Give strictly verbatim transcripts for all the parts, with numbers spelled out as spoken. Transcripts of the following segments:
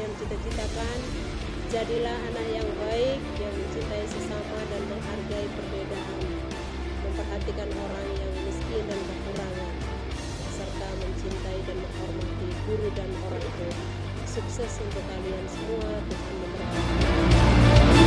kalian cita-citakan. Jadilah anak yang baik, yang mencintai sesama dan menghargai perbedaan, memperhatikan orang yang miskin dan kekurangan, serta mencintai dan menghormati guru dan orang tua. Sukses untuk kalian semua, Tuhan memberkati.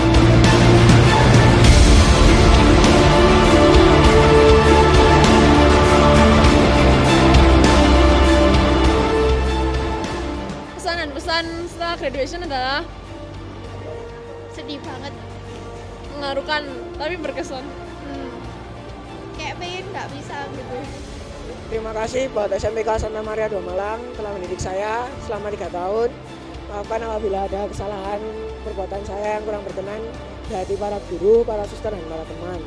Pesan setelah graduation adalah sedih banget, mengharukan tapi berkesan. hmm. kayak pengen nggak bisa gitu. Terima kasih buat S M P K Santa Maria dua Malang telah mendidik saya selama tiga tahun. Maafkan apabila ada kesalahan perbuatan saya yang kurang berkenan di hati para guru, para suster, dan para teman.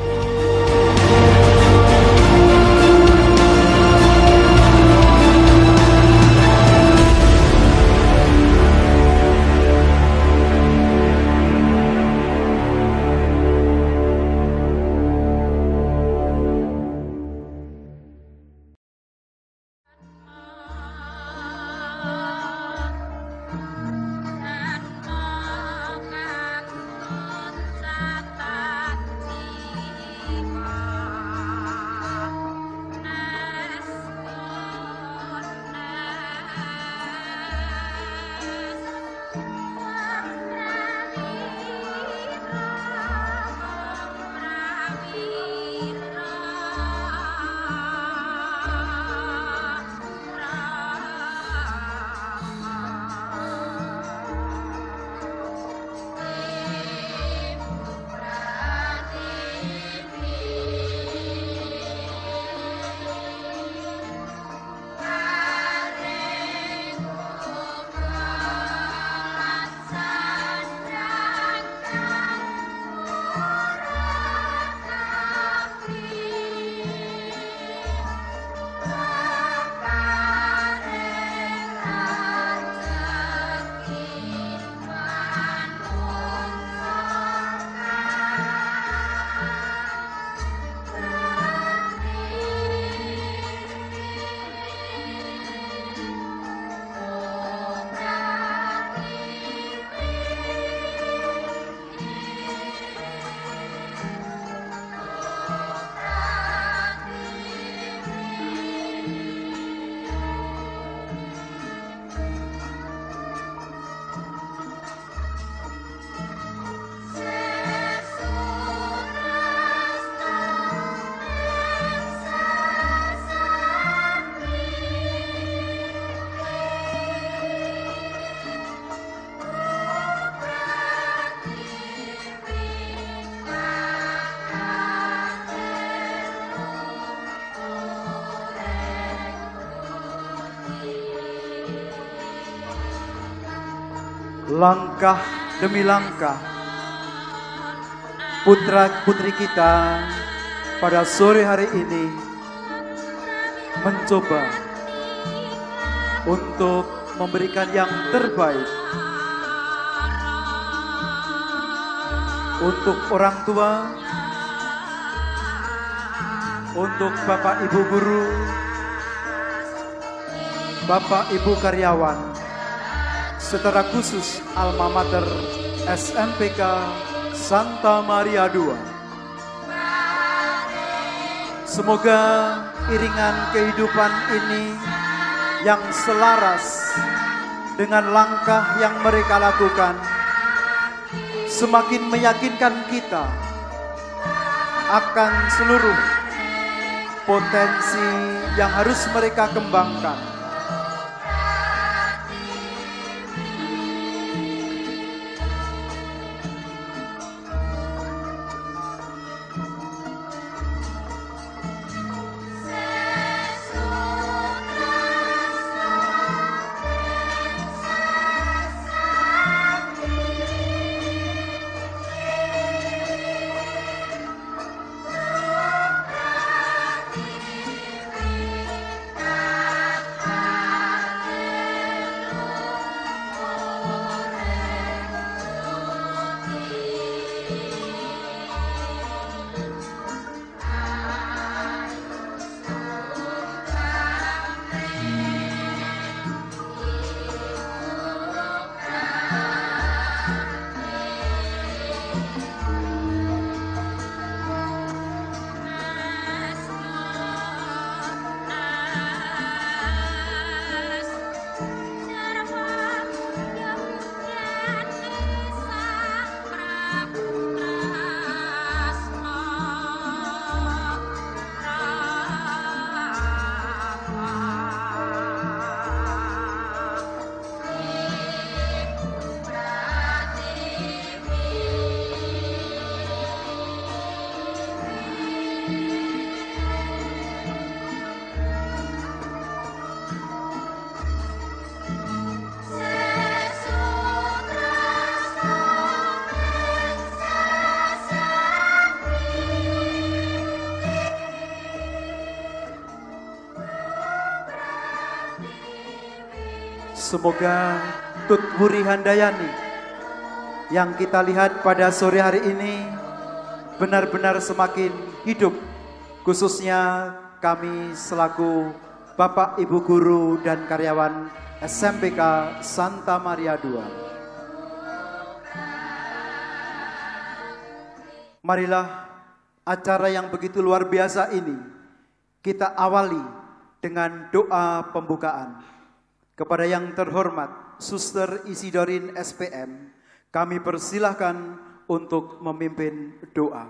Langkah demi langkah putra-putri kita pada sore hari ini mencoba untuk memberikan yang terbaik untuk orang tua, untuk Bapak Ibu guru, Bapak Ibu karyawan, secara khusus alma mater S M P K Santa Maria dua. Semoga iringan kehidupan ini yang selaras dengan langkah yang mereka lakukan semakin meyakinkan kita akan seluruh potensi yang harus mereka kembangkan. Semoga Tut Wuri Handayani yang kita lihat pada sore hari ini benar-benar semakin hidup, khususnya kami selaku Bapak, Ibu Guru dan karyawan S M P K Santa Maria dua. Marilah acara yang begitu luar biasa ini kita awali dengan doa pembukaan. Kepada yang terhormat Suster Isidorin S P M, kami persilahkan untuk memimpin doa.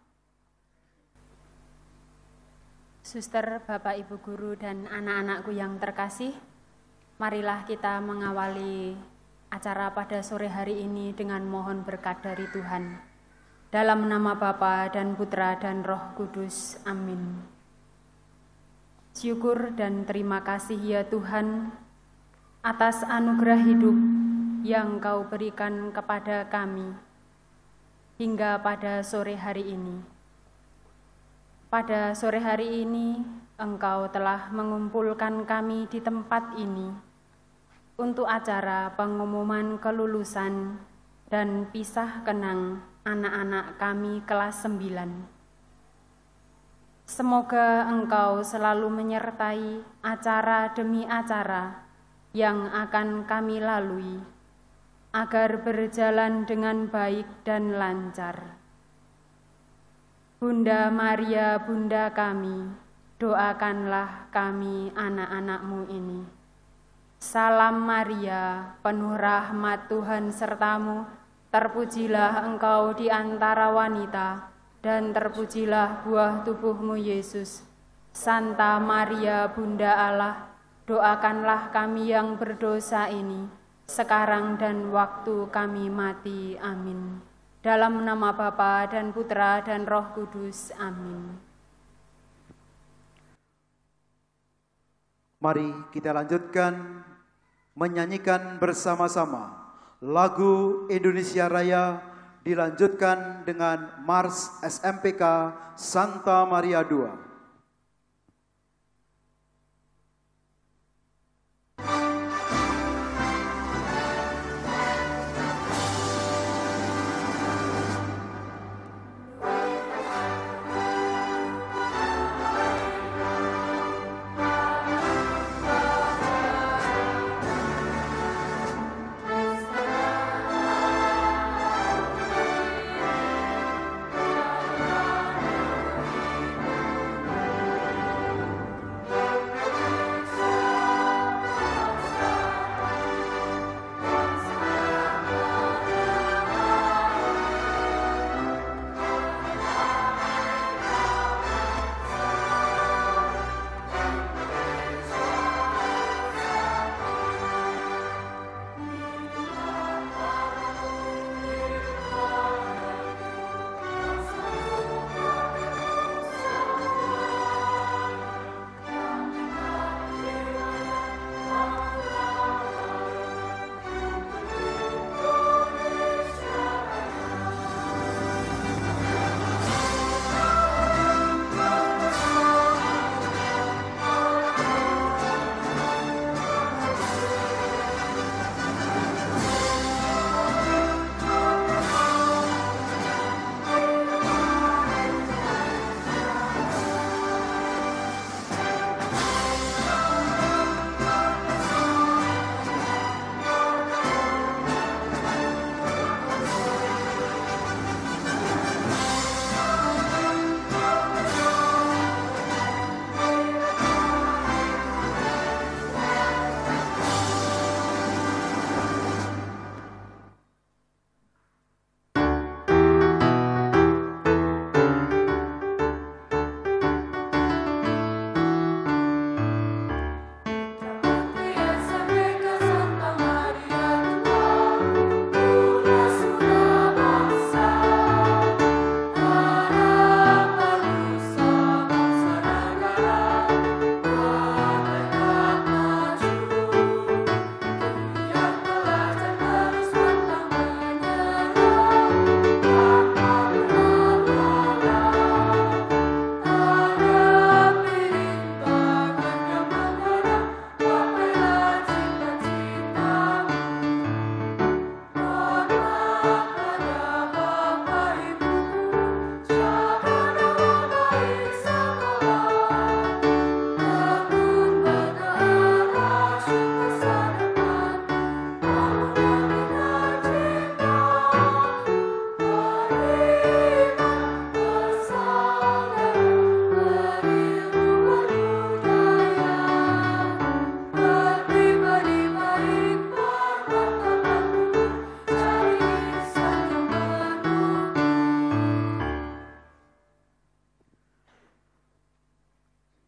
Suster, Bapak, Ibu Guru, dan anak-anakku yang terkasih, marilah kita mengawali acara pada sore hari ini dengan mohon berkat dari Tuhan. Dalam nama Bapa dan Putra dan Roh Kudus, amin. Syukur dan terima kasih ya Tuhan, atas anugerah hidup yang Kau berikan kepada kami hingga pada sore hari ini. Pada sore hari ini, Engkau telah mengumpulkan kami di tempat ini untuk acara pengumuman kelulusan dan pisah kenang anak-anak kami kelas sembilan. Semoga Engkau selalu menyertai acara demi acara yang akan kami lalui, agar berjalan dengan baik dan lancar. Bunda Maria, Bunda kami, doakanlah kami anak-anak-Mu ini. Salam Maria, penuh rahmat Tuhan sertamu, terpujilah Engkau di antara wanita, dan terpujilah buah tubuh-Mu Yesus. Santa Maria, Bunda Allah, doakanlah kami yang berdosa ini, sekarang dan waktu kami mati. Amin. Dalam nama Bapa dan Putra dan Roh Kudus. Amin. Mari kita lanjutkan menyanyikan bersama-sama lagu Indonesia Raya, dilanjutkan dengan Mars S M P K Santa Maria dua.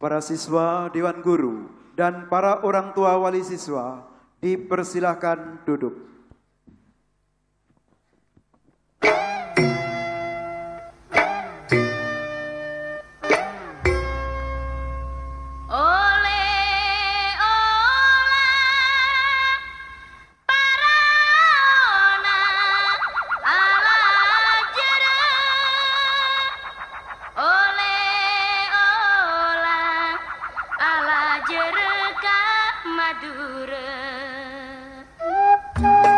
para siswa, dewan guru, dan para orang tua wali siswa dipersilahkan duduk. Jereka Madura.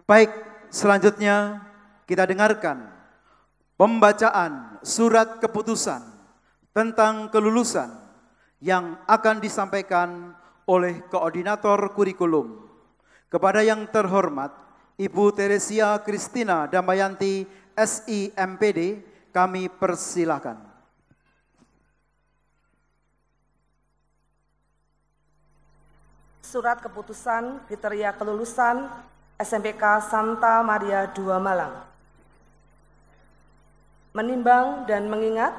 Baik, selanjutnya kita dengarkan pembacaan surat keputusan tentang kelulusan yang akan disampaikan oleh Koordinator Kurikulum. Kepada yang terhormat Ibu Teresia Kristina Damayanti S I M P D, kami persilahkan. Surat keputusan kriteria kelulusan S M P K Santa Maria dua Malang. Menimbang dan mengingat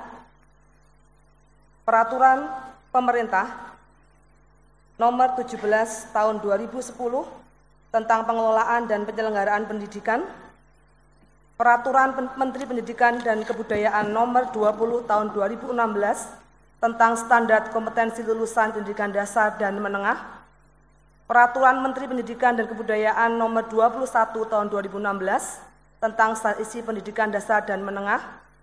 Peraturan Pemerintah Nomor tujuh belas Tahun dua ribu sepuluh tentang pengelolaan dan penyelenggaraan pendidikan, Peraturan Menteri Pendidikan dan Kebudayaan Nomor dua puluh Tahun dua ribu enam belas tentang standar kompetensi lulusan pendidikan dasar dan menengah, Peraturan Menteri Pendidikan dan Kebudayaan Nomor dua puluh satu Tahun dua ribu enam belas tentang standar isi pendidikan dasar dan menengah,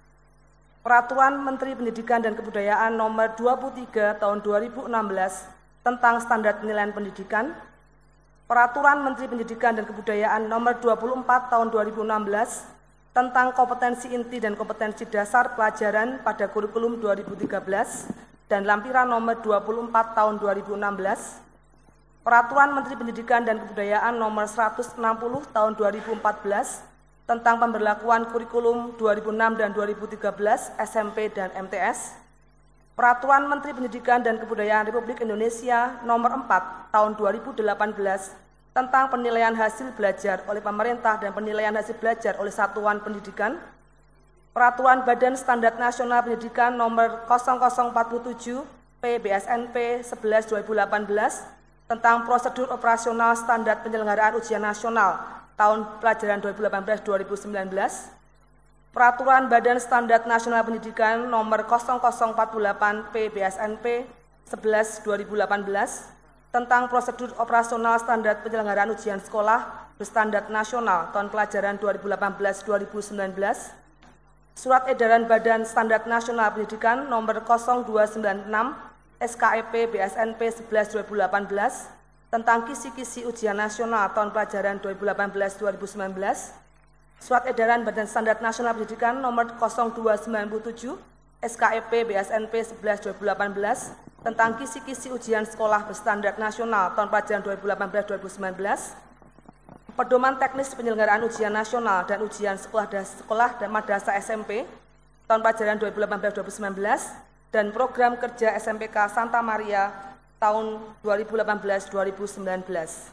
Peraturan Menteri Pendidikan dan Kebudayaan Nomor dua puluh tiga Tahun dua ribu enam belas tentang standar penilaian pendidikan, Peraturan Menteri Pendidikan dan Kebudayaan Nomor dua puluh empat Tahun dua ribu enam belas tentang kompetensi inti dan kompetensi dasar pelajaran pada kurikulum dua ribu tiga belas dan lampiran Nomor dua puluh empat Tahun dua ribu enam belas, Peraturan Menteri Pendidikan dan Kebudayaan Nomor seratus enam puluh Tahun dua ribu empat belas tentang pemberlakuan kurikulum dua ribu enam dan dua ribu tiga belas S M P dan M T S, Peraturan Menteri Pendidikan dan Kebudayaan Republik Indonesia Nomor empat Tahun dua ribu delapan belas tentang penilaian hasil belajar oleh pemerintah dan penilaian hasil belajar oleh satuan pendidikan, Peraturan Badan Standar Nasional Pendidikan Nomor nol nol empat tujuh P B S N P sebelas dua ribu delapan belas tentang prosedur operasional standar penyelenggaraan ujian nasional tahun pelajaran dua ribu delapan belas dua ribu sembilan belas, Peraturan Badan Standar Nasional Pendidikan Nomor nol nol empat delapan P B S N P sebelas dua ribu delapan belas tentang prosedur operasional standar penyelenggaraan ujian sekolah berstandar nasional tahun pelajaran dua ribu delapan belas dua ribu sembilan belas, Surat Edaran Badan Standar Nasional Pendidikan Nomor nol dua sembilan enam S K E P B S N P sebelas dua ribu delapan belas tentang kisi-kisi ujian nasional tahun pelajaran dua ribu delapan belas dua ribu sembilan belas, Surat Edaran Badan Standar Nasional Pendidikan Nomor nol dua sembilan tujuh S K E P B S N P sebelas dua ribu delapan belas tentang kisi-kisi ujian sekolah berstandar nasional tahun pelajaran dua ribu delapan belas dua ribu sembilan belas, Pedoman Teknis Penyelenggaraan Ujian Nasional dan Ujian Sekolah dan Sekolah dan Madrasah S M P tahun pelajaran dua ribu delapan belas dua ribu sembilan belas dan Program Kerja S M P K Santa Maria tahun dua ribu delapan belas dua ribu sembilan belas.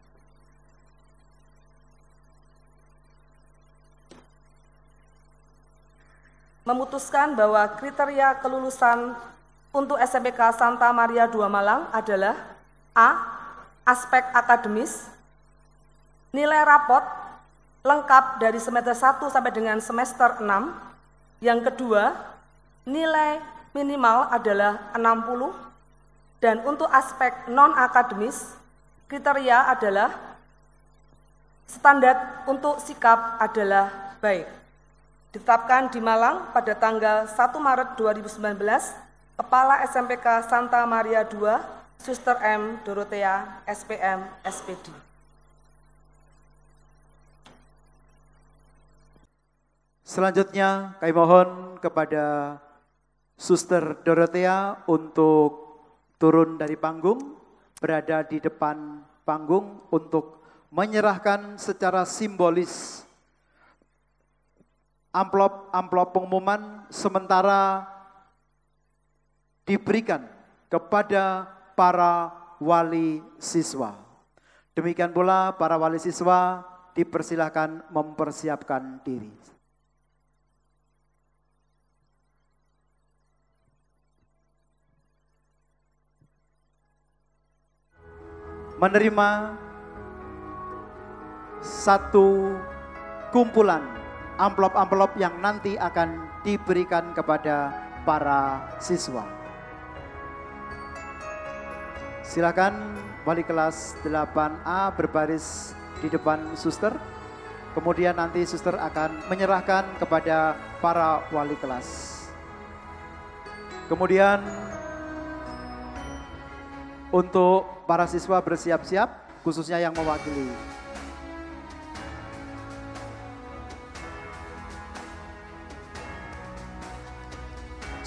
Memutuskan bahwa kriteria kelulusan untuk S M P K Santa Maria dua Malang adalah A. Aspek akademis, nilai rapot lengkap dari semester satu sampai dengan semester enam. Yang kedua, nilai minimal adalah enam puluh. Dan untuk aspek non-akademis, kriteria adalah standar untuk sikap adalah baik. Ditetapkan di Malang pada tanggal satu Maret dua ribu sembilan belas, Kepala S M P K Santa Maria dua, Suster M. Dorothea, S P M, S P D. Selanjutnya kami mohon kepada Suster Dorothea untuk turun dari panggung, berada di depan panggung untuk menyerahkan secara simbolis amplop-amplop pengumuman sementara diberikan kepada para wali siswa. Demikian pula para wali siswa dipersilakan mempersiapkan diri. Menerima satu kumpulan amplop-amplop yang nanti akan diberikan kepada para siswa. Silakan wali kelas delapan A berbaris di depan suster. Kemudian nanti suster akan menyerahkan kepada para wali kelas. Kemudian untuk para siswa bersiap-siap, khususnya yang mewakili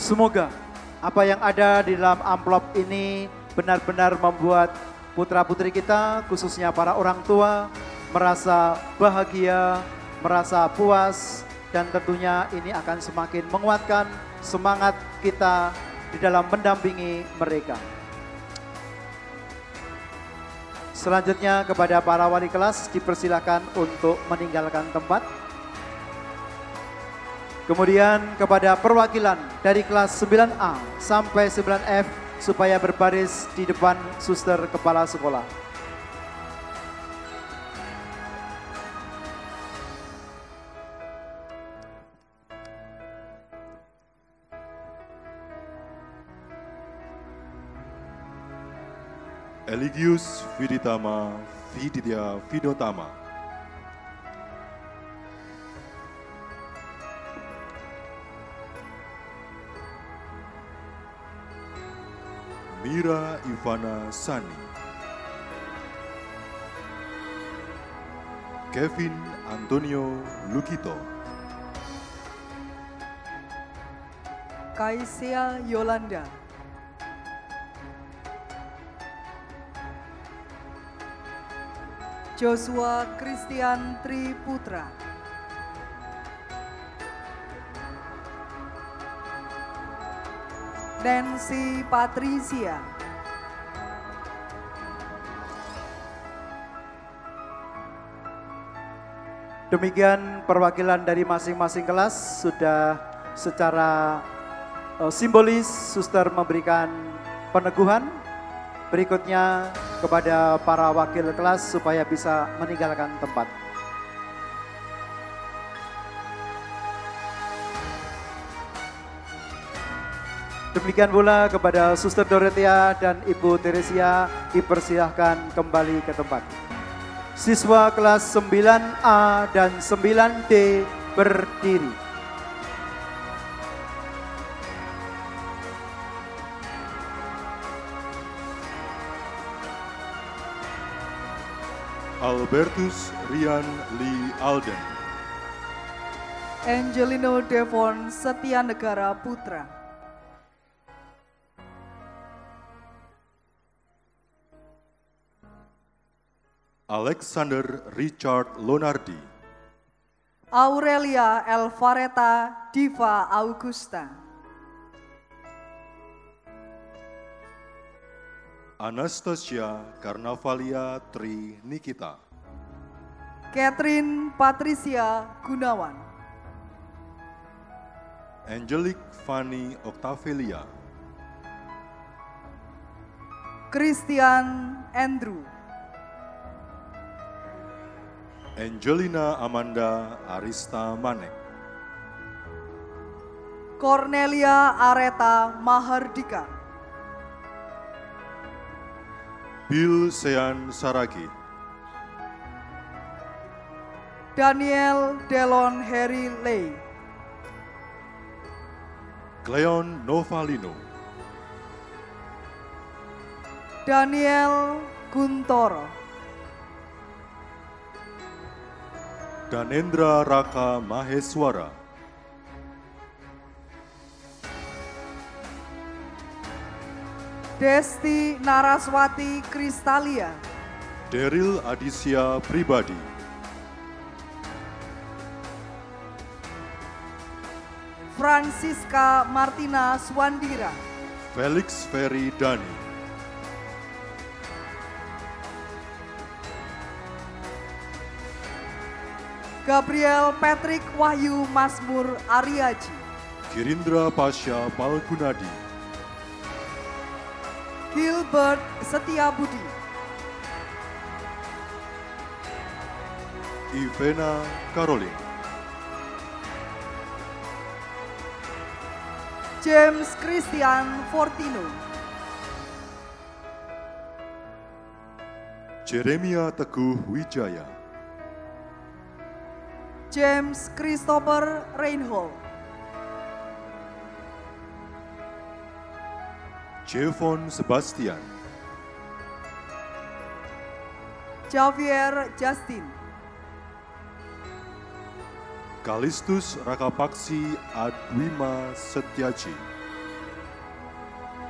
Semoga apa yang ada di dalam amplop ini benar-benar membuat putra-putri kita, khususnya para orang tua, merasa bahagia, merasa puas, dan tentunya ini akan semakin menguatkan semangat kita di dalam mendampingi mereka. Selanjutnya kepada para wali kelas dipersilakan untuk meninggalkan tempat. Kemudian kepada perwakilan dari kelas sembilan A sampai sembilan F supaya berbaris di depan suster kepala sekolah. Eligius Viditama Viditya Vidotama. Mira Ivana Sani. Kevin Antonio Lukito. Kaisia Yolanda. Joshua Christian Triputra. Nancy Patricia. Demikian perwakilan dari masing-masing kelas sudah secara uh, simbolis suster memberikan peneguhan. Berikutnya kepada para wakil kelas supaya bisa meninggalkan tempat. Demikian pula kepada Suster Dorothea dan Ibu Teresia dipersilahkan kembali ke tempat. Siswa kelas sembilan A dan sembilan D berdiri. Albertus Rian Lee Alden. Angelino Devon Setianegara Putra. Alexander Richard Lonardi. Aurelia Elvareta Diva Augusta. Anastasia Karnavalia Tri Nikita. Catherine Patricia Gunawan. Angelic Fanny Octavelia. Christian Andrew. Angelina Amanda Arista Manek. Cornelia Areta Mahardika. Bill Sean Saragi. Daniel Delon Harry Lay. Cleon Novalino. Daniel Guntoro. Danendra Raka Maheswara. Desti Naraswati Kristalia. Daryl Adisya Pribadi. Francisca Martina Swandira. Felix Ferry Dani. Gabriel Patrick Wahyu Masmur Aryaji. Girindra Pasha Palgunadi. Gilbert Setiabudi. Ivena Caroline. James Christian Fortino. Jeremia Teguh Wijaya. James Christopher Reinhold. Jevon Sebastian. Javier Justin. Kalistus Rakapaksi Adwima Setyaji.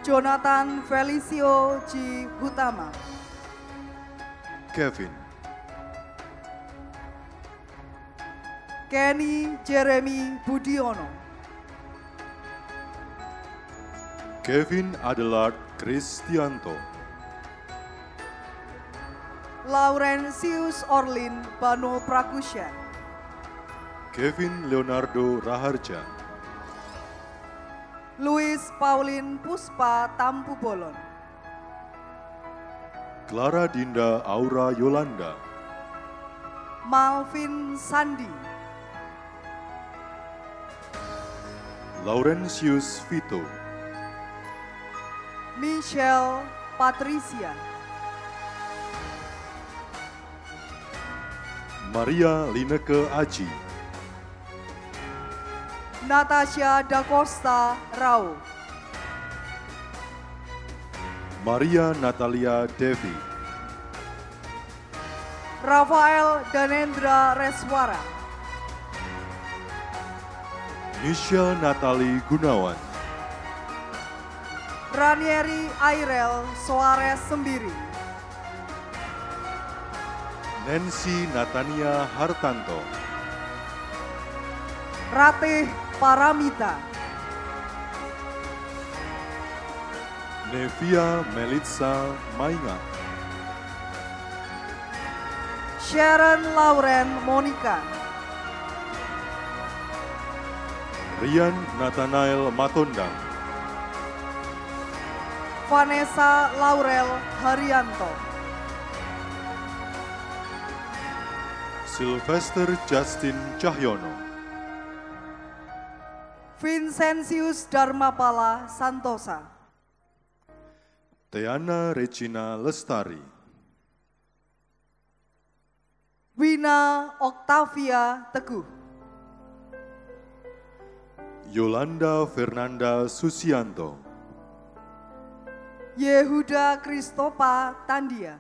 Jonathan Felicio G. Hutama. Kevin, Kenny Jeremy Budiono. Kevin Adelard Kristianto, Laurentius Orlin Bano Prakusya. Kevin Leonardo Raharja, Louis Pauline Puspa Tampu Bolon. Clara Dinda Aura Yolanda, Malvin Sandi. Laurentius Vito, Michelle Patricia. Maria Lineke Aji, Natasha Da Costa Rao. Maria Natalia Devi, Rafael Danendra Reswara. Michelle Natali Gunawan, Ranieri Airel Soares Sembiri. Nancy Natania Hartanto, Ratih Paramita. Nevia Melitza Mainga, Sharon Lauren Monica. Rian Nathanael Matondang, Vanessa Laurel Haryanto. Sylvester Justin Cahyono, Vincentius Dharmapala Santosa. Teana Regina Lestari, Wina Octavia Teguh. Yolanda Fernanda Susianto, Yehuda Kristopa Tandia.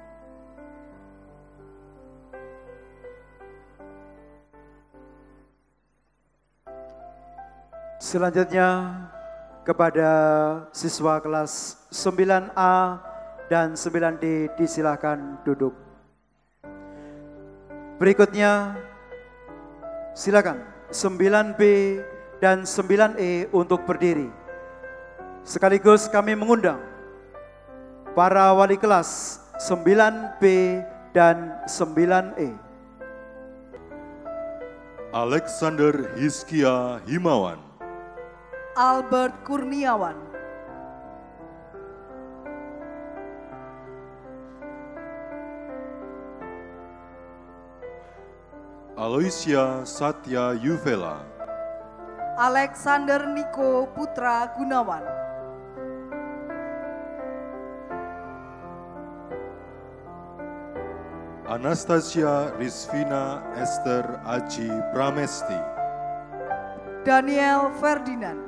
Selanjutnya kepada siswa kelas sembilan A dan sembilan D disilakan duduk. Berikutnya silakan sembilan B dan sembilan E untuk berdiri. Sekaligus kami mengundang para wali kelas sembilan B dan sembilan E. Alexander Hiskia Himawan, Albert Kurniawan. Aloysia Satya Yuvela, Alexander Niko Putra Gunawan. Anastasia Rizvina Esther Aji Pramesti, Daniel Ferdinand.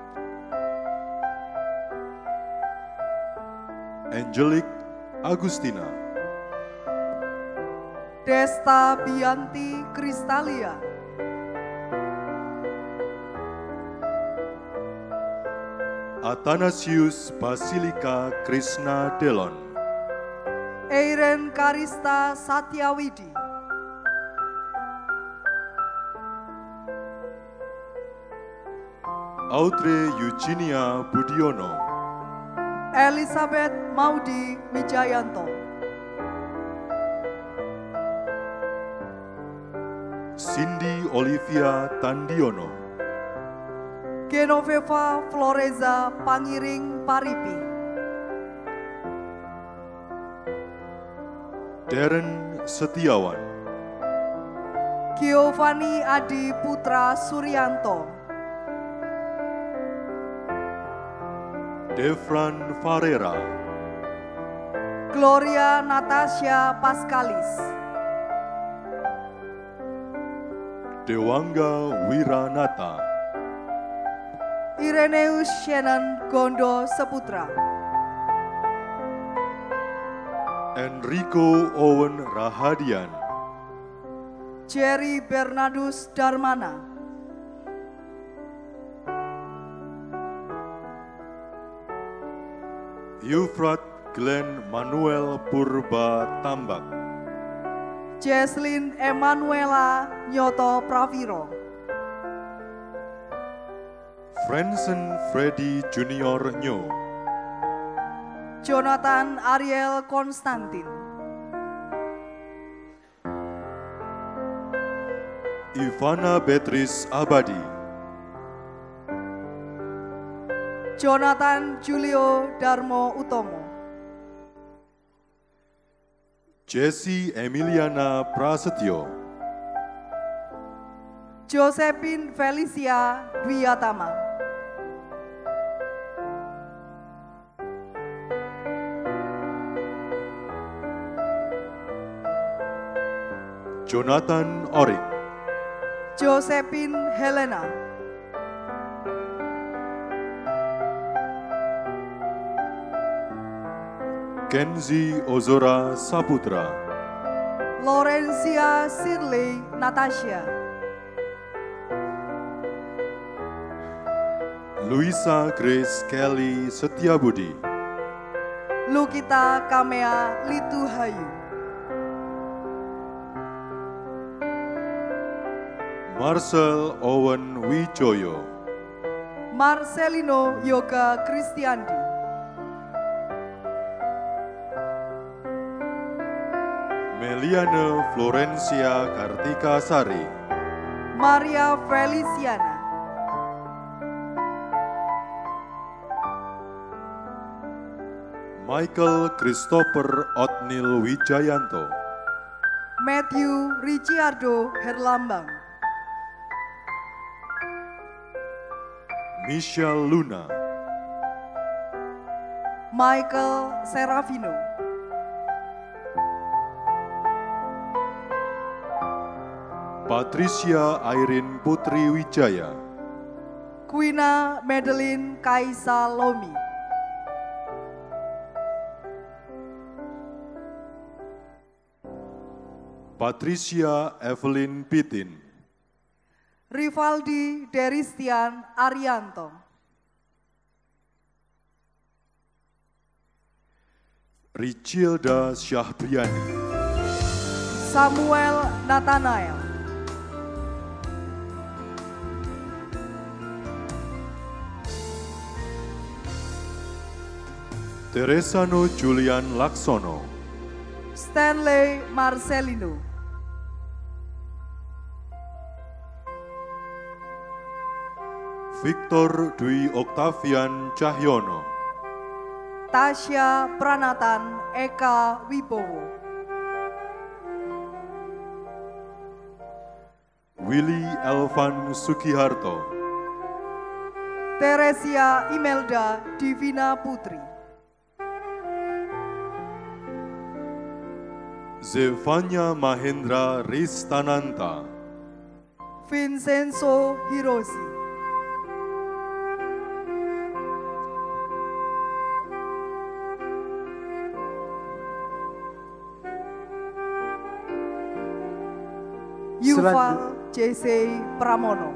Angelic Agustina, Desta Bianti Kristalia. Athanasius Basilika Krishna Delon, Eiren Karista Satyawidi. Audrey Eugenia Budiono, Elizabeth Maudi Wijayanto. Cindy Olivia Tandiono, Genoveva Floreza Pangiring Paripi. Darren Setiawan, Giovanni Adi Putra Suryanto. Devran Farera, Gloria Natasha Paskalis. Dewangga Wiranata, Ireneus Shannon Gondo Seputra. Enrico Owen Rahadian, Jerry Bernardus Darmana. Yufrat Glenn Manuel Purba Tambak, Jesslyn Emanuela Nyoto Praviro, Franson Freddy Junior Nyo, Jonathan Ariel Konstantin, Ivana Beatrice Abadi, Jonathan Julio Darmo Utomo, Jessie Emiliana Prasetyo, Josephine Felicia Dwiatama, Jonathan Orik, Josephine Helena, Kenzi Ozora Saputra, Laurencia Shirley Natasha, Luisa Grace Kelly Setiabudi, Lukita Kamea Lituhayu, Marcel Owen Wijoyo, Marcelino Yoga Kristiandi, Meliana Florencia Kartika Sari, Maria Feliciana, Michael Christopher Otnil Wijayanto, Matthew Ricciardo Herlambang, Michelle Luna, Michael Serafino, Patricia Irene Putri Wijaya, Quina Madeline Kaisa Lomi, Patricia Evelyn Pitin, Rivaldi Deristian Arianto, Richilda Syahbriani, Samuel Nathanael, Teresano Julian Laksono, Stanley Marcelino, Victor Dwi Octavian Cahyono, Tasya Pranatan Eka Wibowo, Willy Elvan Sukiharto, Teresia Imelda Divina Putri, Zevanya Mahendra Ristananta, Vincenzo Hiroshi, Yuval J C Pramono,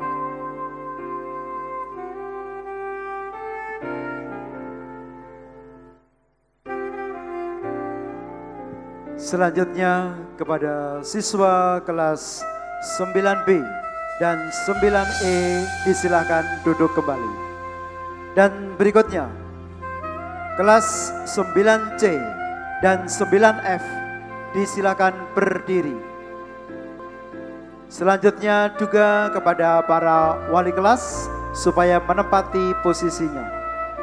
Selanjutnya kepada siswa kelas sembilan B dan sembilan E disilakan duduk kembali. Dan berikutnya kelas sembilan C dan sembilan F disilakan berdiri. Selanjutnya juga kepada para wali kelas supaya menempati posisinya.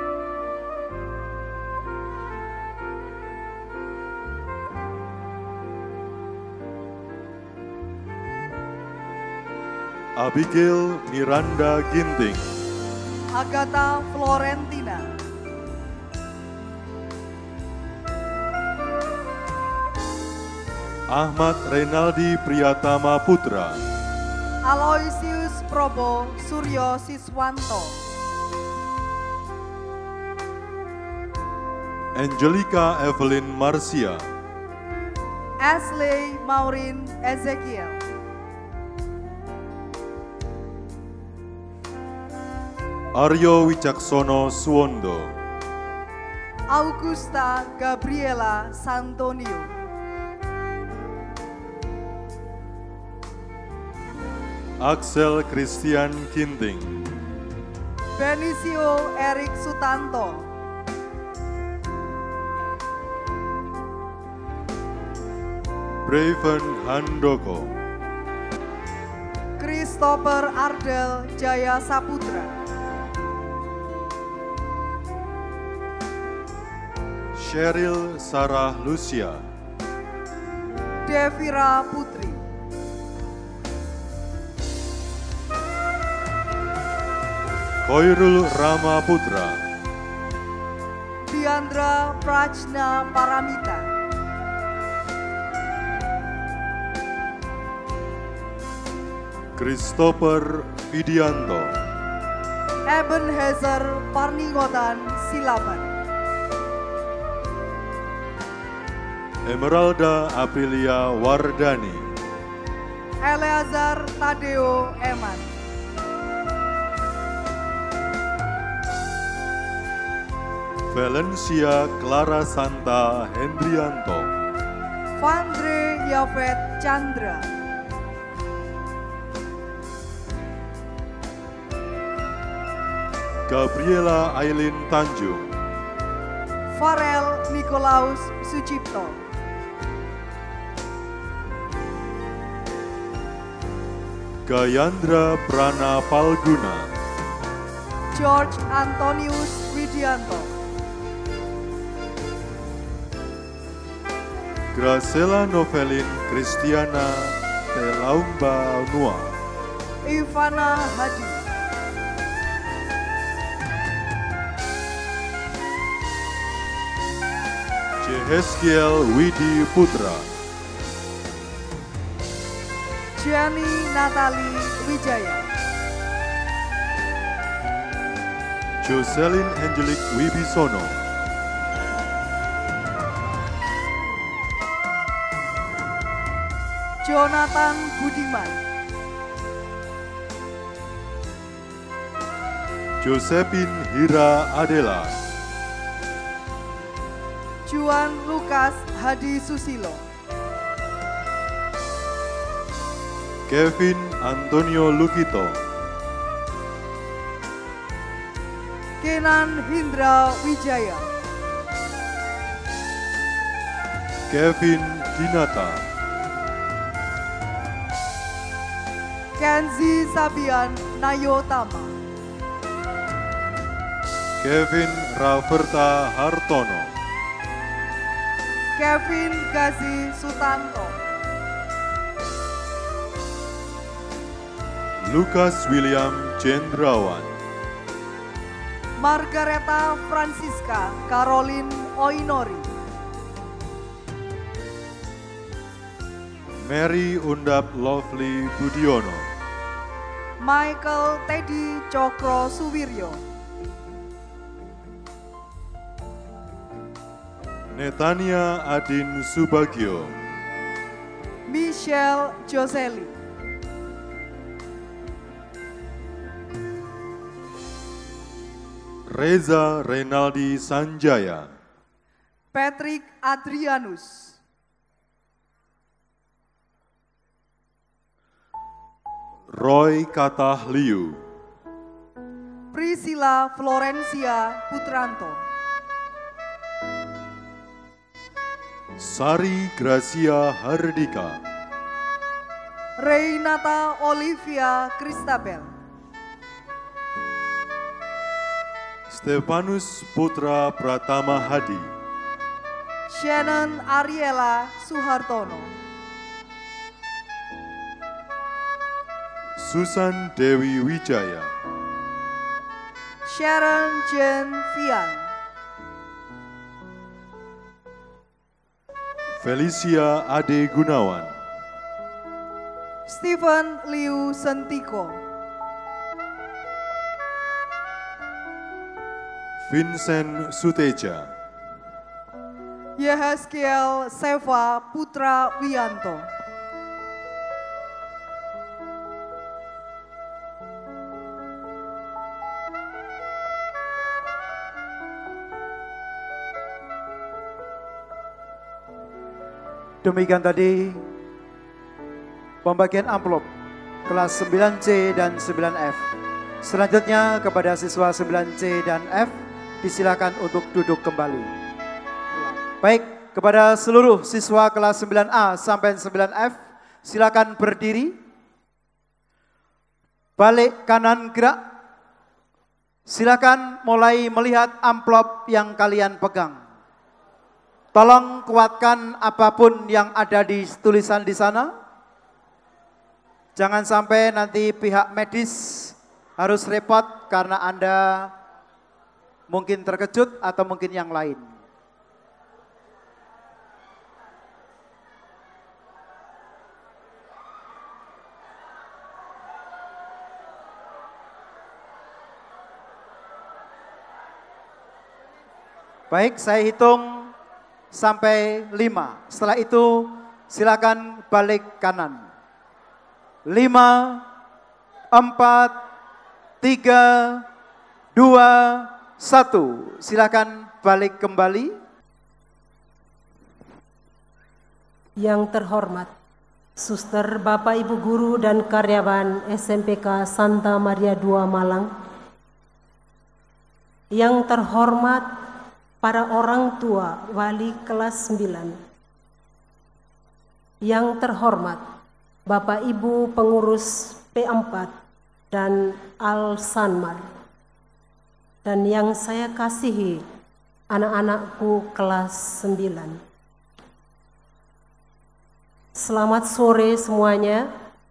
Abigail Miranda Ginting, Agatha Florentina, Ahmad Renaldi Priyatama Putra, Aloysius Probo Suryo Siswanto, Angelica Evelyn Marcia, Ashley Maureen Ezekiel, Aryo Wicaksono Suwondo, Augusta Gabriela Santonio, Axel Christian Ginting, Benicio Erik Sutanto, Braven Handoko, Christopher Ardel Jaya Saputra, Cheryl Sarah Lucia, Devira Putri, Khairul Rama Putra, Diandra Prajna Paramita, Christopher Vidianto, Ebenezer Parningotan Silaban, Emeralda Aprilia Wardani, Eleazar Tadeo Eman, Valencia Clara Santa Hendrianto, Vandre Yafet Chandra, Gabriela Aileen Tanjung, Farel Nikolaus Sucipto, Gayandra Prana Palguna, George Antonius Widianto, Gracela Novelin Christiana Telaumba Nua, Ivana Hadi, Jeheskiel Widi Putra, Gianni Natali Wijaya, Jocelyn Angelique Wibisono, Jonathan Budiman, Josephine Hira Adela, Juan Lukas Hadi Susilo, Kevin Antonio Lukito, Kenan Hindra Wijaya, Kevin Dinata, Kenzi Sabian Nayotama, Kevin Raverta Hartono, Kevin Gazi Sutanto, Lukas William Jendrawan, Margareta Francisca Caroline Oinori, Mary Undap Lovely Budiono, Michael Teddy Cokro Suwiryo, Netania Adin Subagio, Michelle Joseli, Reza Renaldi Sanjaya, Patrick Adrianus, Roy Katahliu, Priscilla Florencia Putranto, Sari Gracia Hardika, Reynata Olivia Christabel, Stefanus Putra Pratama Hadi, Shannon Ariela Suhartono, Susan Dewi Wijaya, Sharon Jen Fian, Felicia Ade Gunawan, Stephen Liu Sentiko, Vincent Suteja, Yehezkiel Seva Putra Wianto, Demikian tadi pembagian amplop kelas sembilan C dan sembilan F. Selanjutnya kepada siswa sembilan C dan F disilakan untuk duduk kembali. Baik, kepada seluruh siswa kelas sembilan A sampai sembilan F silakan berdiri. Balik kanan gerak. Silakan mulai melihat amplop yang kalian pegang. Tolong kuatkan apapun yang ada di tulisan di sana. Jangan sampai nanti pihak medis harus repot karena Anda mungkin terkejut atau mungkin yang lain. Baik, saya hitung sampai lima. Setelah itu silakan balik kanan. Lima, empat, tiga, dua, satu. Silakan balik kembali. Yang terhormat, Suster, Bapak, Ibu Guru, dan karyawan S M P K Santa Maria dua Malang. Yang terhormat, para orang tua wali kelas sembilan. Yang terhormat, Bapak Ibu pengurus P empat dan Al-Sanmar. Dan yang saya kasihi, anak-anakku kelas sembilan. Selamat sore semuanya.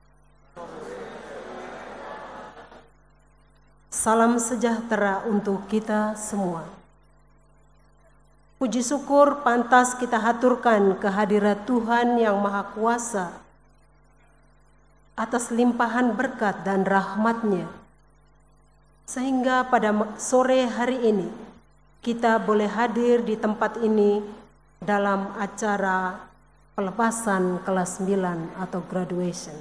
Salam sejahtera untuk kita semua. Puji syukur pantas kita haturkan kehadirat Tuhan yang Maha Kuasa atas limpahan berkat dan rahmat-Nya. Sehingga pada sore hari ini kita boleh hadir di tempat ini dalam acara pelepasan kelas sembilan atau graduation.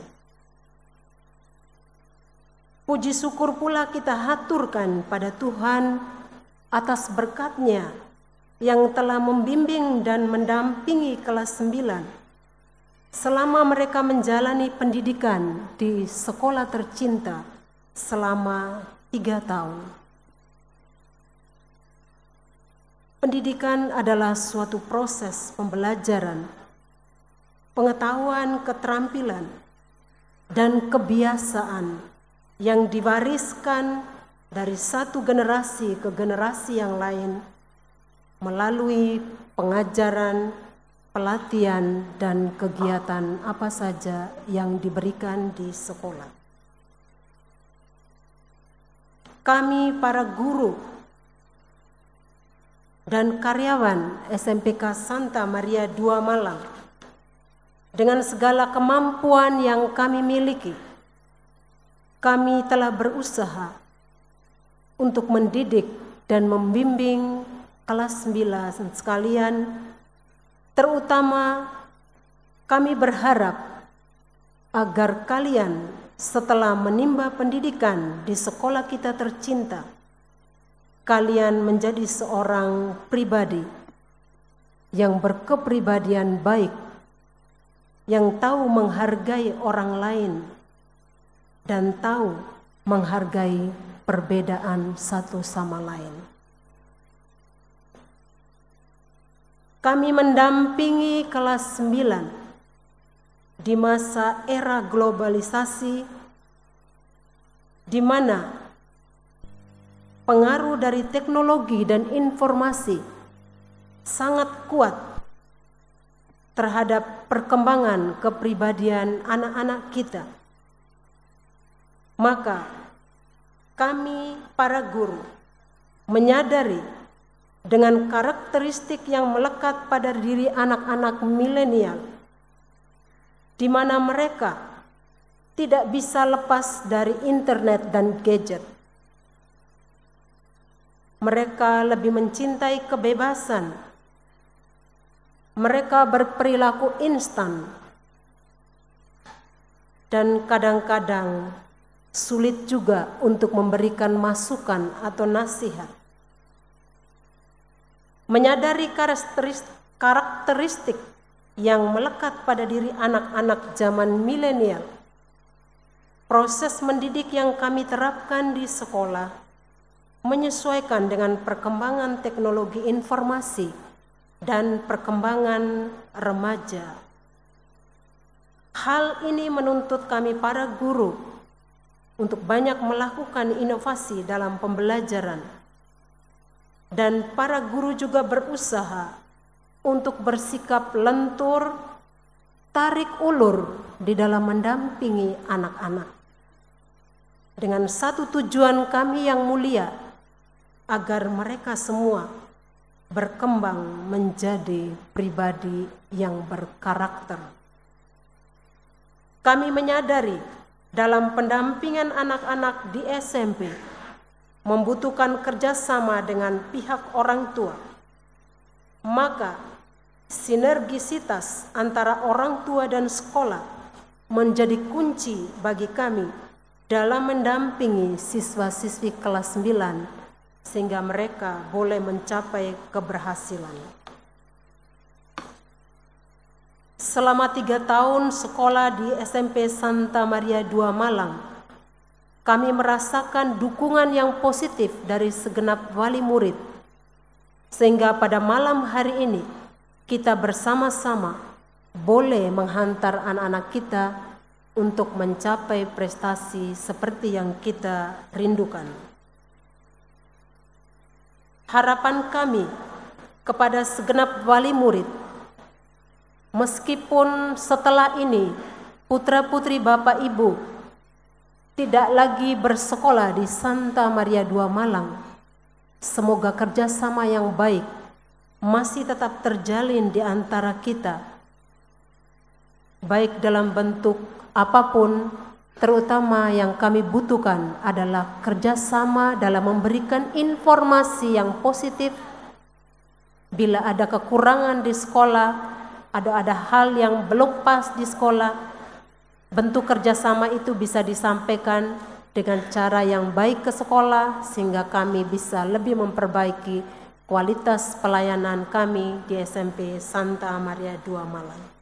Puji syukur pula kita haturkan pada Tuhan atas berkat-Nya yang telah membimbing dan mendampingi kelas sembilan selama mereka menjalani pendidikan di sekolah tercinta selama tiga tahun. Pendidikan adalah suatu proses pembelajaran, pengetahuan, keterampilan, dan kebiasaan yang diwariskan dari satu generasi ke generasi yang lain melalui pengajaran, pelatihan, dan kegiatan apa saja yang diberikan di sekolah. Kami para guru dan karyawan S M P K Santa Maria dua Malang, dengan segala kemampuan yang kami miliki, kami telah berusaha untuk mendidik dan membimbing kelas sembilan sekalian, terutama kami berharap agar kalian setelah menimba pendidikan di sekolah kita tercinta, kalian menjadi seorang pribadi yang berkepribadian baik, yang tahu menghargai orang lain dan tahu menghargai perbedaan satu sama lain. Kami mendampingi kelas sembilan di masa era globalisasi, di mana pengaruh dari teknologi dan informasi sangat kuat terhadap perkembangan kepribadian anak-anak kita. Maka kami para guru menyadari dengan karakteristik yang melekat pada diri anak-anak milenial, di mana mereka tidak bisa lepas dari internet dan gadget. Mereka lebih mencintai kebebasan. Mereka berperilaku instan. Dan kadang-kadang sulit juga untuk memberikan masukan atau nasihat. Menyadari karakteristik yang melekat pada diri anak-anak zaman milenial. Proses mendidik yang kami terapkan di sekolah menyesuaikan dengan perkembangan teknologi informasi dan perkembangan remaja. Hal ini menuntut kami para guru untuk banyak melakukan inovasi dalam pembelajaran. Dan para guru juga berusaha untuk bersikap lentur, tarik ulur di dalam mendampingi anak-anak. Dengan satu tujuan kami yang mulia, agar mereka semua berkembang menjadi pribadi yang berkarakter. Kami menyadari dalam pendampingan anak-anak di S M P membutuhkan kerjasama dengan pihak orang tua. Maka sinergisitas antara orang tua dan sekolah menjadi kunci bagi kami dalam mendampingi siswa-siswi kelas sembilan sehingga mereka boleh mencapai keberhasilan. Selama tiga tahun sekolah di S M P Santa Maria dua Malang, kami merasakan dukungan yang positif dari segenap wali murid, sehingga pada malam hari ini kita bersama-sama boleh menghantar anak-anak kita untuk mencapai prestasi seperti yang kita rindukan. Harapan kami kepada segenap wali murid, meskipun setelah ini putra-putri Bapak Ibu tidak lagi bersekolah di Santa Maria dua Malang, semoga kerjasama yang baik masih tetap terjalin di antara kita, baik dalam bentuk apapun, terutama yang kami butuhkan adalah kerjasama dalam memberikan informasi yang positif. Bila ada kekurangan di sekolah, ada ada hal yang belum pas di sekolah, bentuk kerjasama itu bisa disampaikan dengan cara yang baik ke sekolah, sehingga kami bisa lebih memperbaiki kualitas pelayanan kami di S M P Santa Maria dua Malang.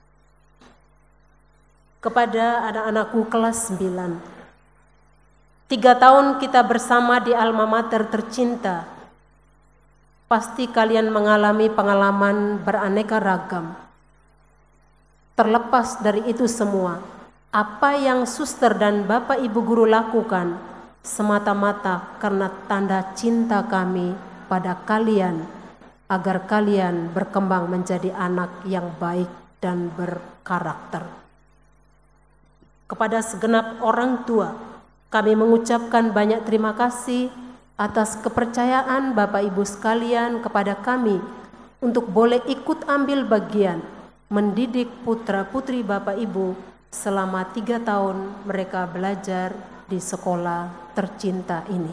Kepada anak-anakku kelas sembilan, tiga tahun kita bersama di alma mater tercinta, pasti kalian mengalami pengalaman beraneka ragam. Terlepas dari itu semua, apa yang suster dan Bapak Ibu guru lakukan semata-mata karena tanda cinta kami pada kalian, agar kalian berkembang menjadi anak yang baik dan berkarakter. Kepada segenap orang tua, kami mengucapkan banyak terima kasih atas kepercayaan Bapak Ibu sekalian kepada kami untuk boleh ikut ambil bagian mendidik putra-putri Bapak Ibu selama tiga tahun mereka belajar di sekolah tercinta ini.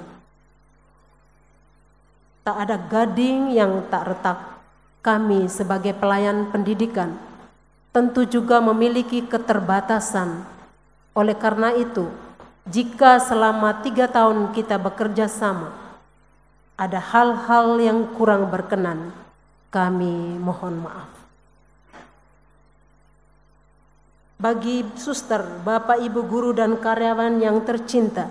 Tak ada gading yang tak retak. Kami sebagai pelayan pendidikan tentu juga memiliki keterbatasan. Oleh karena itu, jika selama tiga tahun kita bekerja sama, ada hal-hal yang kurang berkenan, kami mohon maaf. Bagi suster, Bapak Ibu guru dan karyawan yang tercinta,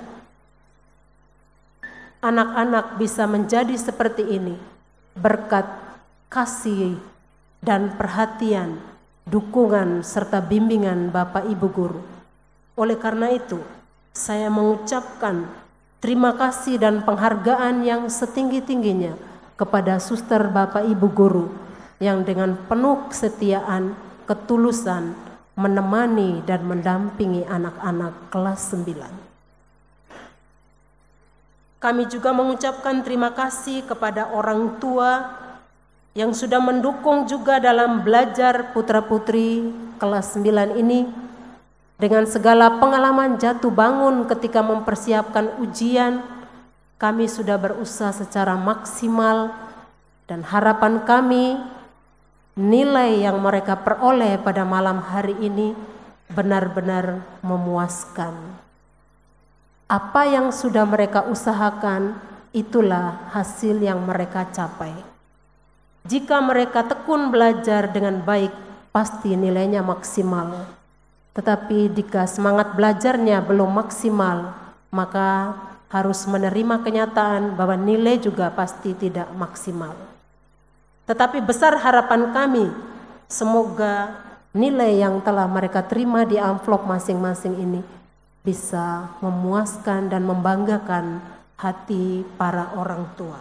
anak-anak bisa menjadi seperti ini berkat kasih dan perhatian, dukungan serta bimbingan Bapak Ibu guru. Oleh karena itu, saya mengucapkan terima kasih dan penghargaan yang setinggi-tingginya kepada suster Bapak Ibu guru yang dengan penuh kesetiaan, ketulusan menemani dan mendampingi anak-anak kelas sembilan. Kami juga mengucapkan terima kasih kepada orang tua yang sudah mendukung juga dalam belajar putra-putri kelas sembilan ini dengan segala pengalaman jatuh bangun ketika mempersiapkan ujian. Kami sudah berusaha secara maksimal dan harapan kami nilai yang mereka peroleh pada malam hari ini benar-benar memuaskan. Apa yang sudah mereka usahakan, itulah hasil yang mereka capai. Jika mereka tekun belajar dengan baik, pasti nilainya maksimal. Tetapi jika semangat belajarnya belum maksimal, maka harus menerima kenyataan bahwa nilai juga pasti tidak maksimal. Tetapi besar harapan kami, semoga nilai yang telah mereka terima di amplop masing-masing ini bisa memuaskan dan membanggakan hati para orang tua.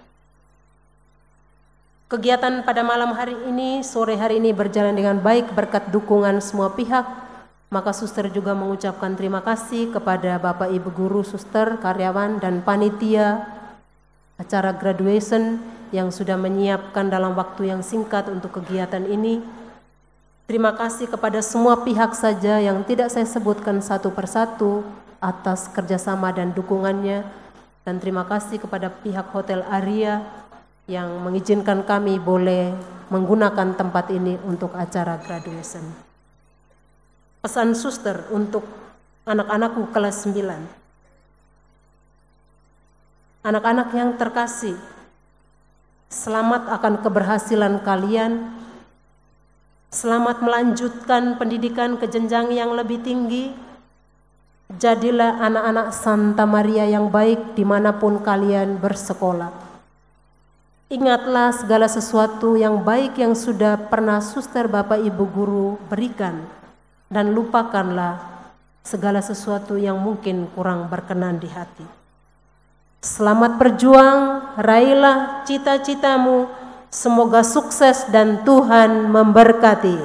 Kegiatan pada malam hari ini, sore hari ini berjalan dengan baik berkat dukungan semua pihak. Maka suster juga mengucapkan terima kasih kepada Bapak Ibu Guru, suster, karyawan, dan panitia acara graduation yang sudah menyiapkan dalam waktu yang singkat untuk kegiatan ini. Terima kasih kepada semua pihak saja yang tidak saya sebutkan satu persatu atas kerjasama dan dukungannya. Dan terima kasih kepada pihak Hotel Aria yang mengizinkan kami boleh menggunakan tempat ini untuk acara graduation. Pesan suster untuk anak-anakku kelas sembilan. Anak-anak yang terkasih, selamat akan keberhasilan kalian. Selamat melanjutkan pendidikan ke jenjang yang lebih tinggi. Jadilah anak-anak Santa Maria yang baik dimanapun kalian bersekolah. Ingatlah segala sesuatu yang baik yang sudah pernah suster Bapak Ibu Guru berikan. Dan lupakanlah segala sesuatu yang mungkin kurang berkenan di hati. Selamat berjuang, raihlah cita-citamu, semoga sukses dan Tuhan memberkati.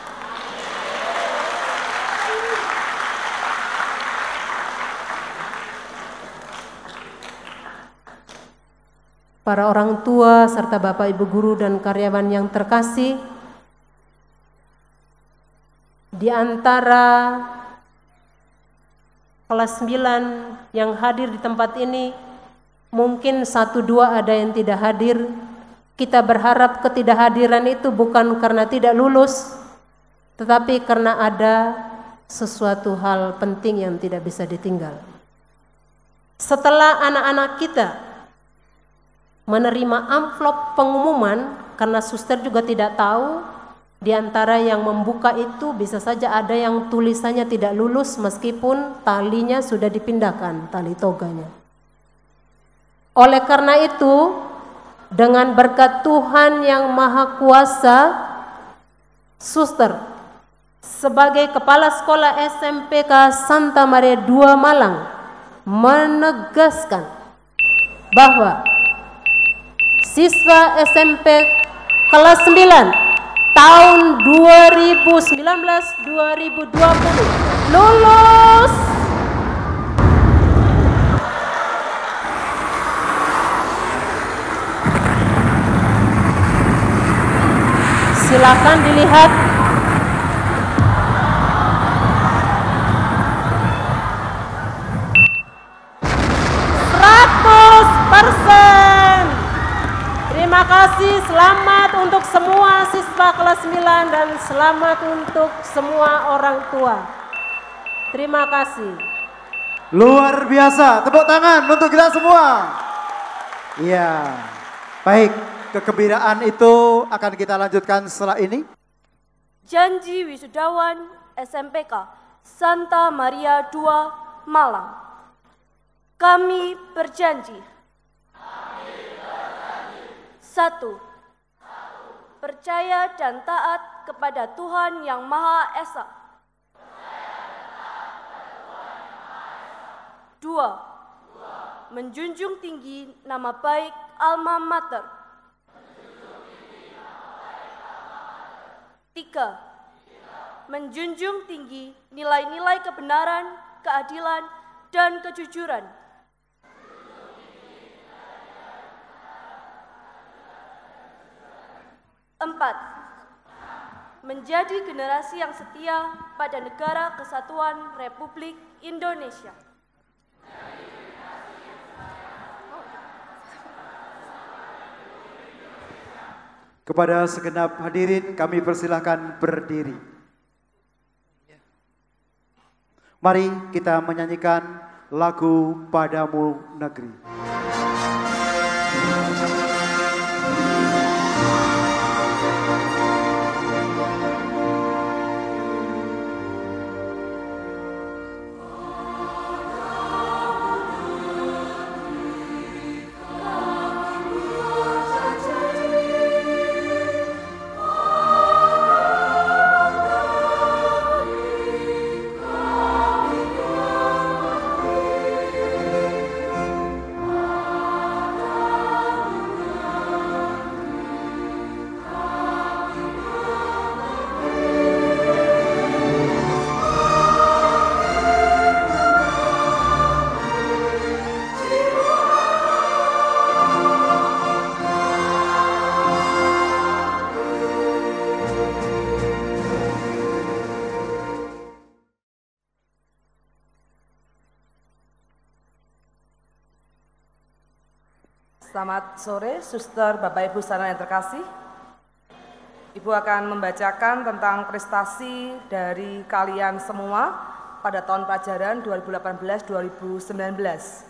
Para orang tua serta Bapak Ibu Guru dan karyawan yang terkasih, di antara kelas sembilan yang hadir di tempat ini, mungkin satu dua ada yang tidak hadir. Kita berharap ketidakhadiran itu bukan karena tidak lulus, tetapi karena ada sesuatu hal penting yang tidak bisa ditinggal. Setelah anak-anak kita menerima amplop pengumuman, karena suster juga tidak tahu, di antara yang membuka itu bisa saja ada yang tulisannya tidak lulus meskipun talinya sudah dipindahkan, tali toganya. Oleh karena itu, dengan berkat Tuhan yang Maha Kuasa, suster sebagai kepala sekolah S M P K Santa Maria dua Malang menegaskan bahwa siswa S M P kelas sembilan tahun dua ribu sembilan belas dua ribu dua puluh lulus. Silakan dilihat seratus persen. Terima kasih, selamat untuk semua siswa kelas sembilan dan selamat untuk semua orang tua. Terima kasih. Luar biasa, tepuk tangan untuk kita semua. Iya, baik, kegembiraan itu akan kita lanjutkan setelah ini. Janji wisudawan S M P K Santa Maria dua Malang. Kami berjanji. Satu, percaya dan taat kepada Tuhan Yang Maha Esa. Dua, menjunjung tinggi nama baik alma mater. Tiga, menjunjung tinggi nilai-nilai kebenaran, keadilan, dan kejujuran. Empat, menjadi generasi yang setia pada Negara Kesatuan Republik Indonesia. Kepada segenap hadirin kami persilahkan berdiri. Mari kita menyanyikan lagu Padamu Negeri. Selamat sore, Suster, Bapak Ibu saudara yang terkasih. Ibu akan membacakan tentang prestasi dari kalian semua pada tahun pelajaran dua ribu delapan belas dua ribu sembilan belas.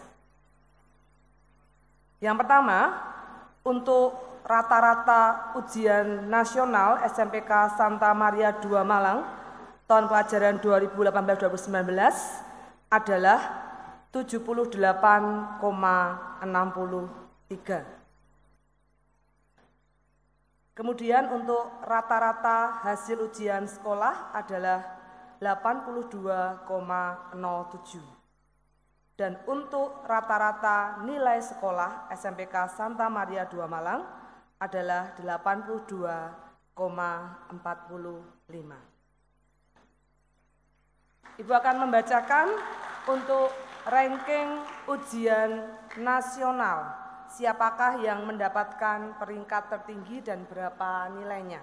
Yang pertama, untuk rata-rata ujian nasional S M P K Santa Maria dua Malang tahun pelajaran dua ribu delapan belas dua ribu sembilan belas adalah tujuh puluh delapan koma enam tiga. Kemudian untuk rata-rata hasil ujian sekolah adalah delapan puluh dua koma nol tujuh. Dan untuk rata-rata nilai sekolah S M P K Santa Maria dua Malang adalah delapan puluh dua koma empat lima. Ibu akan membacakan untuk ranking ujian nasional. Siapakah yang mendapatkan peringkat tertinggi dan berapa nilainya?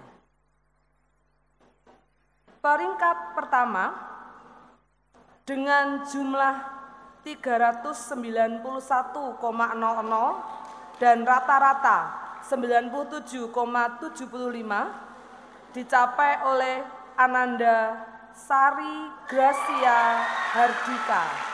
Peringkat pertama dengan jumlah tiga ratus sembilan puluh satu koma nol nol dan rata-rata sembilan puluh tujuh koma tujuh lima dicapai oleh Ananda Sari Gracia Hardika.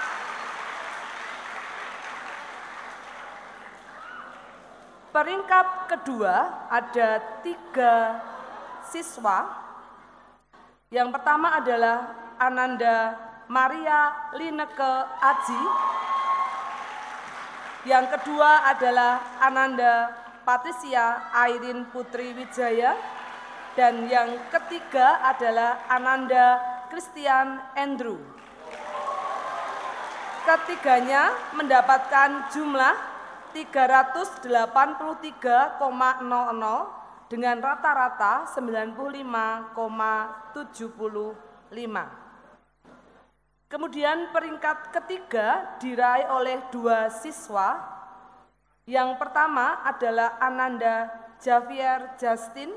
Peringkat kedua ada tiga siswa. Yang pertama adalah Ananda Maria Lineke Aji. Yang kedua adalah Ananda Patricia Airin Putri Wijaya. Dan yang ketiga adalah Ananda Christian Andrew. Ketiganya mendapatkan jumlah tiga ratus delapan puluh tiga koma nol nol dengan rata-rata sembilan puluh lima koma tujuh lima. Kemudian peringkat ketiga diraih oleh dua siswa. Yang pertama adalah Ananda Javier Justin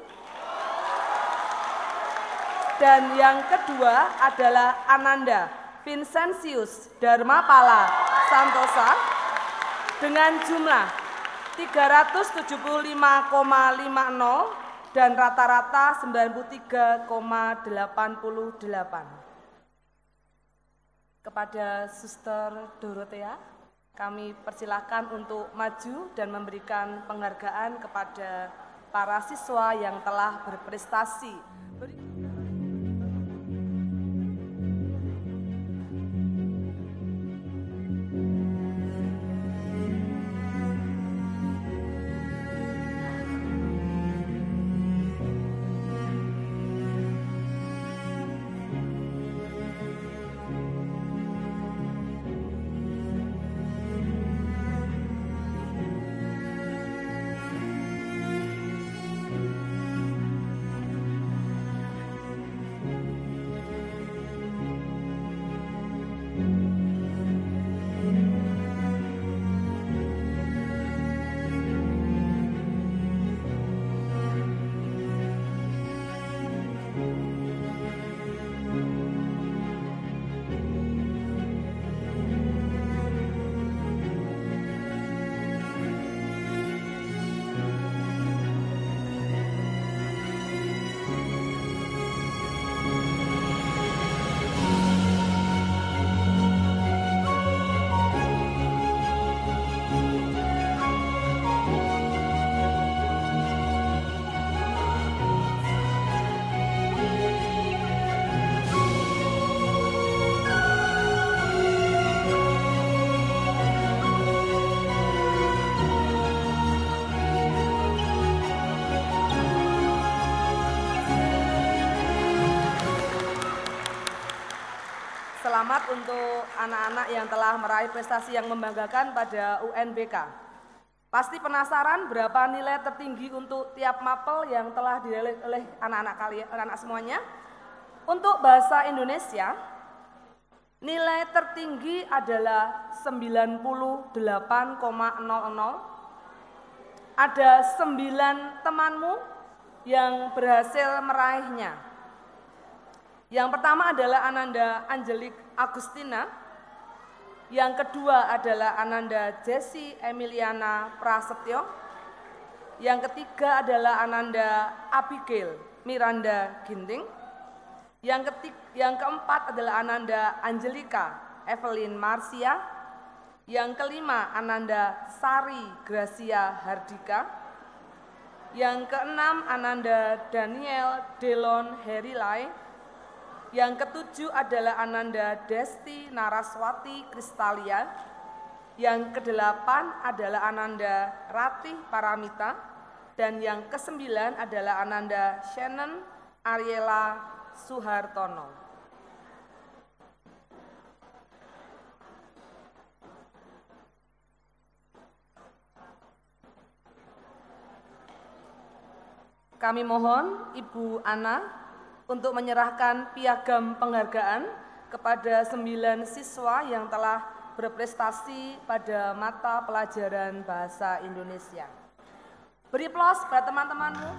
dan yang kedua adalah Ananda Vincentius Dharmapala Santosa dengan jumlah tiga ratus tujuh puluh lima koma lima nol dan rata-rata sembilan puluh tiga koma delapan delapan. Kepada Suster Dorothea, kami persilakan untuk maju dan memberikan penghargaan kepada para siswa yang telah berprestasi. Selamat untuk anak-anak yang telah meraih prestasi yang membanggakan pada U N B K. Pasti penasaran berapa nilai tertinggi untuk tiap mapel yang telah diraih oleh anak-anak kalian, anak-anak semuanya. Untuk bahasa Indonesia, nilai tertinggi adalah sembilan puluh delapan koma nol nol. Ada sembilan temanmu yang berhasil meraihnya. Yang pertama adalah Ananda Angelik Agustina Yang kedua adalah Ananda Jessi Emiliana Prasetyo. Yang ketiga adalah Ananda Abigail Miranda Ginting. Yang, ketik, yang keempat adalah Ananda Angelika Evelyn Marsia. Yang kelima Ananda Sari Gracia Hardika. Yang keenam Ananda Daniel Delon Herilai. Yang ketujuh adalah Ananda Desti Naraswati Kristalia. Yang kedelapan adalah Ananda Ratih Paramita. Dan yang kesembilan adalah Ananda Shannon Ariela Suhartono. Kami mohon Ibu Ana untuk menyerahkan piagam penghargaan kepada sembilan siswa yang telah berprestasi pada mata pelajaran Bahasa Indonesia. Beri aplaus pada teman-temanmu.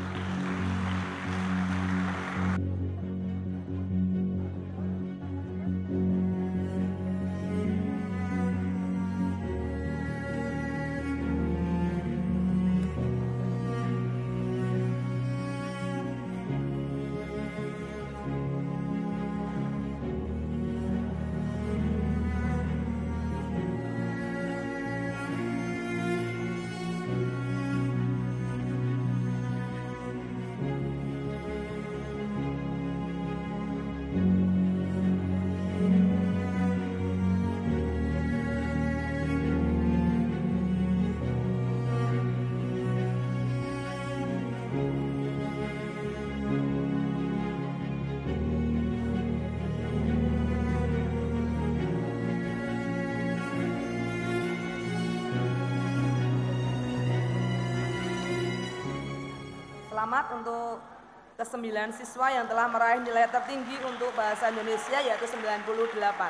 Selamat untuk kesembilan siswa yang telah meraih nilai tertinggi untuk Bahasa Indonesia, yaitu sembilan puluh delapan.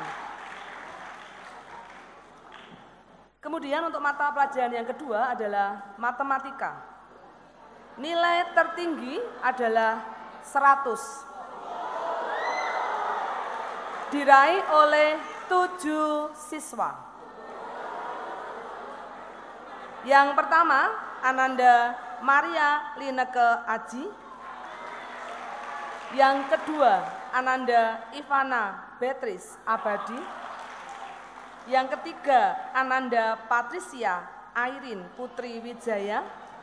Kemudian untuk mata pelajaran yang kedua adalah matematika. Nilai tertinggi adalah seratus. Diraih oleh tujuh siswa. Yang pertama, Ananda Maria Lineke Aji. Yang kedua, Ananda Ivana Beatrice Abadi. Yang ketiga, Ananda Patricia Airin Putri Wijaya.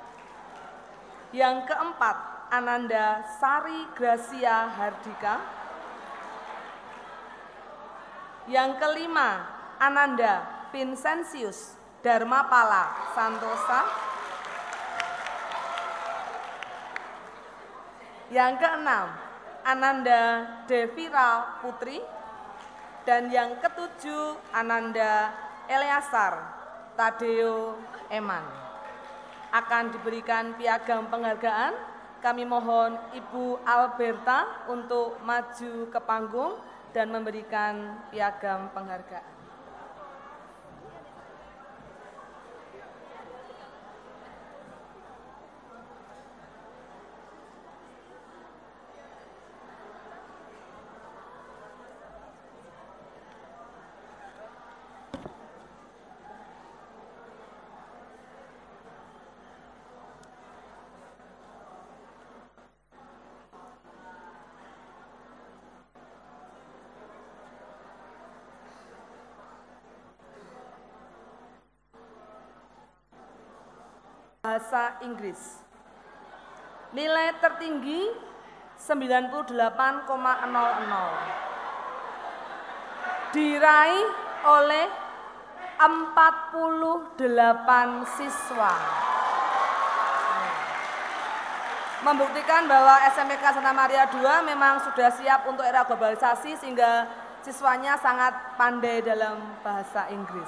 Yang keempat, Ananda Sari Gracia Hardika. Yang kelima, Ananda Vincentius Dharmapala Santosa. Yang keenam, Ananda Devira Putri. Dan yang ketujuh, Ananda Eleazar Tadeo Eman. Akan diberikan piagam penghargaan. Kami mohon Ibu Alberta untuk maju ke panggung dan memberikan piagam penghargaan. Bahasa Inggris. Nilai tertinggi sembilan puluh delapan koma nol nol. Diraih oleh empat puluh delapan siswa. Membuktikan bahwa S M P K Santa Maria dua memang sudah siap untuk era globalisasi sehingga siswanya sangat pandai dalam bahasa Inggris.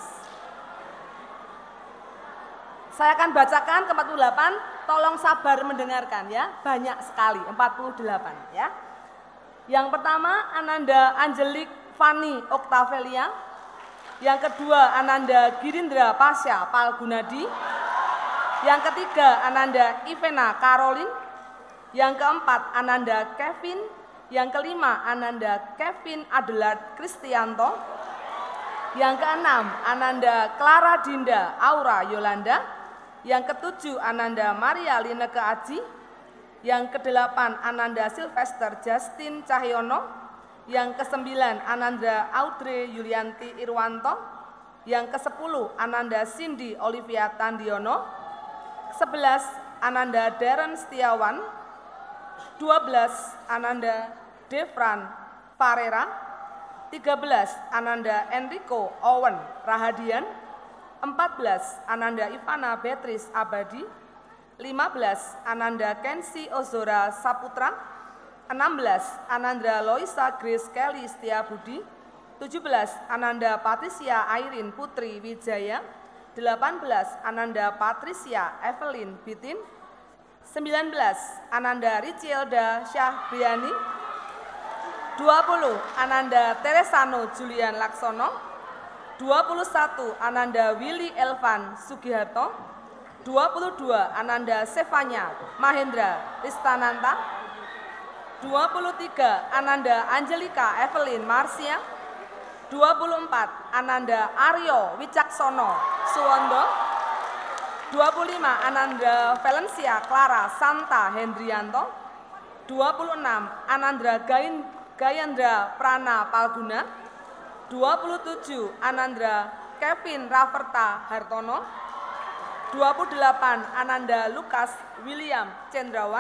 Saya akan bacakan ke empat puluh delapan, tolong sabar mendengarkan ya, banyak sekali, empat puluh delapan ya. Yang pertama, Ananda Angelik Fani Oktavelia. Yang kedua, Ananda Girindra Pasya Palgunadi. Yang ketiga, Ananda Ivena Caroline. Yang keempat, Ananda Kevin. Yang kelima, Ananda Kevin Adelard Kristianto. Yang keenam, Ananda Clara Dinda Aura Yolanda. Yang ketujuh, Ananda Maria Lineke Aji. Yang kedelapan, Ananda Sylvester Justin Cahyono. Yang kesembilan, Ananda Audrey Yulianti Irwanto. Yang kesepuluh, Ananda Cindy Olivia Tandiono. Sebelas, Ananda Darren Setiawan. Dua belas, Ananda Devran Farera. Tiga belas, Ananda Enrico Owen Rahadian. Empat belas, Ananda Ivana Beatrice Abadi. Lima belas, Ananda Kensi Ozora Saputra. Enam belas, Ananda Loisa Grace Kelly Setiabudi. Tujuh belas, Ananda Patricia Airin Putri Wijaya. Delapan belas, Ananda Patricia Evelyn Bitin. Sembilan belas, Ananda Ricielda Syahbriani. Dua puluh, Ananda Teresano Julian Laksono. Dua puluh satu, Ananda Willy Elvan Sugiharto. Dua puluh dua, Ananda Sevanya Mahendra Ristananta. Dua puluh tiga, Ananda Angelika Evelyn Marsia. Dua puluh empat, Ananda Aryo Wicaksono Suwondo. Dua puluh lima, Ananda Valencia Clara Santa Hendrianto. Dua puluh enam, Ananda Gain Gayandra Prana Palguna. Dua puluh tujuh, Ananda Kevin Raverta Hartono. Dua puluh delapan, Ananda Lukas William Cendrawan.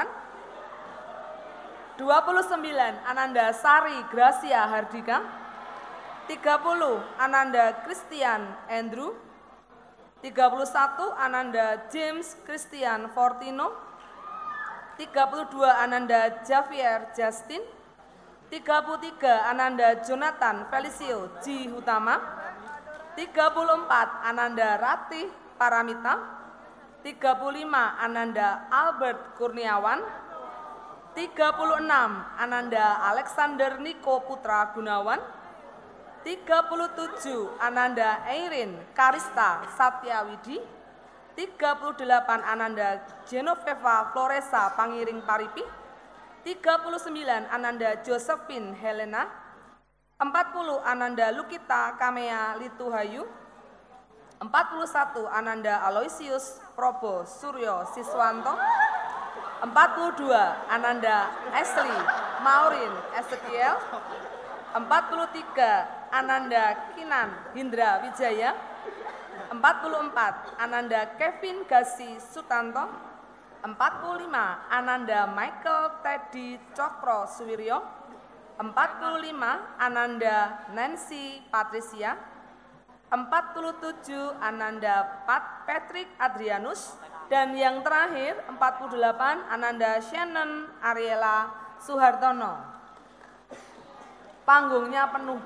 Dua puluh sembilan, Ananda Sari Gracia Hardika. Tiga puluh, Ananda Christian Andrew. Tiga puluh satu, Ananda James Christian Fortino. Tiga puluh dua, Ananda Javier Justin. Tiga puluh tiga, Ananda Jonathan Felicio G. Hutama. Tiga puluh empat, Ananda Ratih Paramita. Tiga puluh lima, Ananda Albert Kurniawan. Tiga puluh enam, Ananda Alexander Niko Putra Gunawan. Tiga puluh tujuh, Ananda Eirin Karista Satyawidi. Tiga puluh delapan, Ananda Genoveva Floresa Pangiring Paripi. Tiga puluh sembilan, Ananda Josephine Helena. Empat puluh, Ananda Lukita Kamea Lituhayu. Empat puluh satu, Ananda Aloysius Probo Suryo Siswanto. Empat puluh dua, Ananda Ashley Maureen Ezekiel. Empat puluh tiga, Ananda Kinan Hindra Wijaya. Empat puluh empat, Ananda Kevin Gasi Sutanto. Empat puluh lima, Ananda Michael Teddy Cokro Suwiryo. Empat puluh lima, Ananda Nancy Patricia. Empat puluh tujuh, Ananda Pat Patrick Adrianus. Dan yang terakhir, empat puluh delapan, Ananda Shannon Ariela Suhartono. Panggungnya penuh.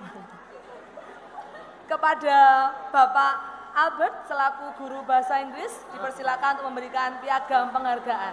Kepada Bapak Albert selaku guru bahasa Inggris dipersilakan untuk memberikan piagam penghargaan.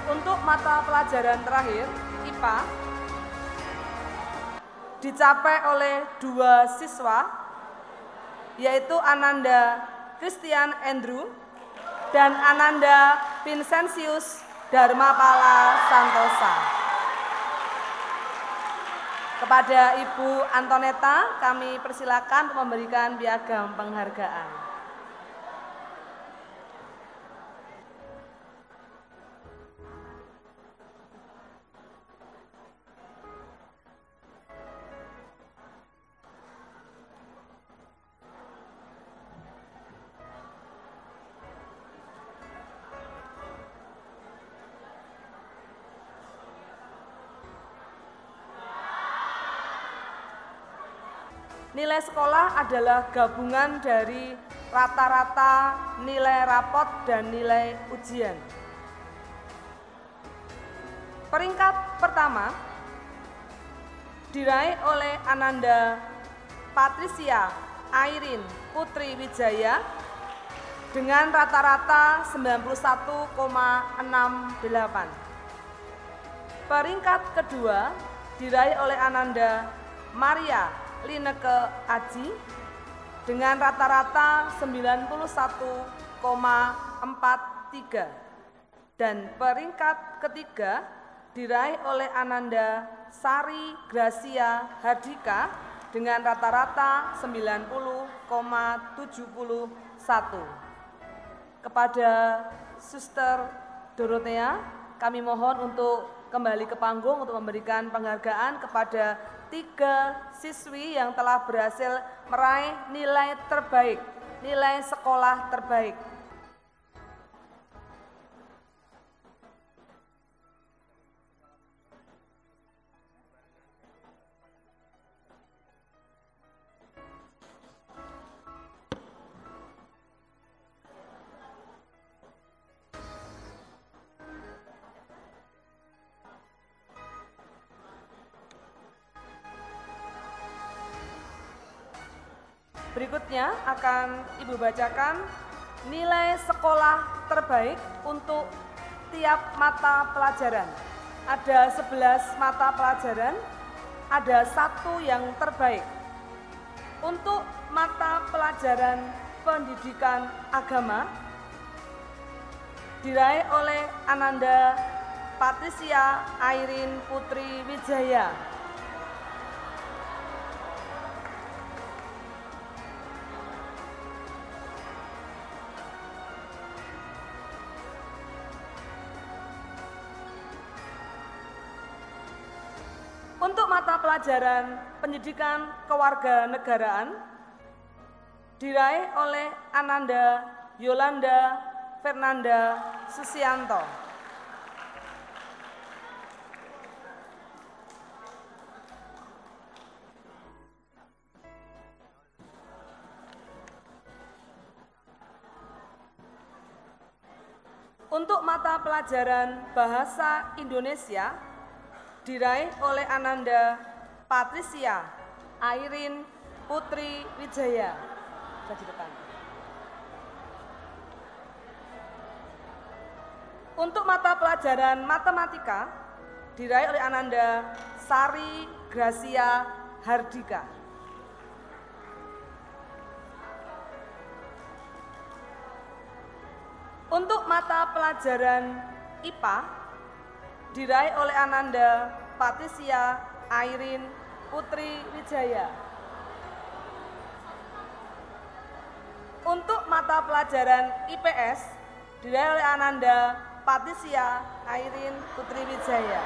Untuk mata pelajaran terakhir, I P A, dicapai oleh dua siswa, yaitu Ananda Christian Andrew dan Ananda Vincentius Dharmapala Santosa. Kepada Ibu Antoneta, kami persilakan untuk memberikan piagam penghargaan. Nilai sekolah adalah gabungan dari rata-rata nilai rapot dan nilai ujian. Peringkat pertama diraih oleh Ananda Patricia Airin Putri Wijaya dengan rata-rata sembilan puluh satu koma enam delapan. Peringkat kedua diraih oleh Ananda Maria Lineke Aji dengan rata-rata sembilan puluh satu koma empat tiga, dan peringkat ketiga diraih oleh Ananda Sari Gracia Hardika dengan rata-rata sembilan puluh koma tujuh satu. Kepada Suster Dorothea, kami mohon untuk kembali ke panggung untuk memberikan penghargaan kepada tiga siswi yang telah berhasil meraih nilai terbaik, nilai sekolah terbaik. Berikutnya akan Ibu bacakan nilai sekolah terbaik untuk tiap mata pelajaran. Ada sebelas mata pelajaran, ada satu yang terbaik. Untuk mata pelajaran pendidikan agama diraih oleh Ananda Patricia Airin Putri Wijaya. Untuk mata pelajaran pendidikan kewarganegaraan diraih oleh Ananda Yolanda Fernanda Susianto. Untuk mata pelajaran bahasa Indonesia diraih oleh Ananda Patricia Airin Putri Wijaya. Di depan. Untuk mata pelajaran matematika diraih oleh Ananda Sari Gracia Hardika. Untuk mata pelajaran I P A diraih oleh Ananda Patricia Airin Putri Wijaya. Untuk mata pelajaran I P S diraih oleh Ananda Patricia Airin Putri Wijaya.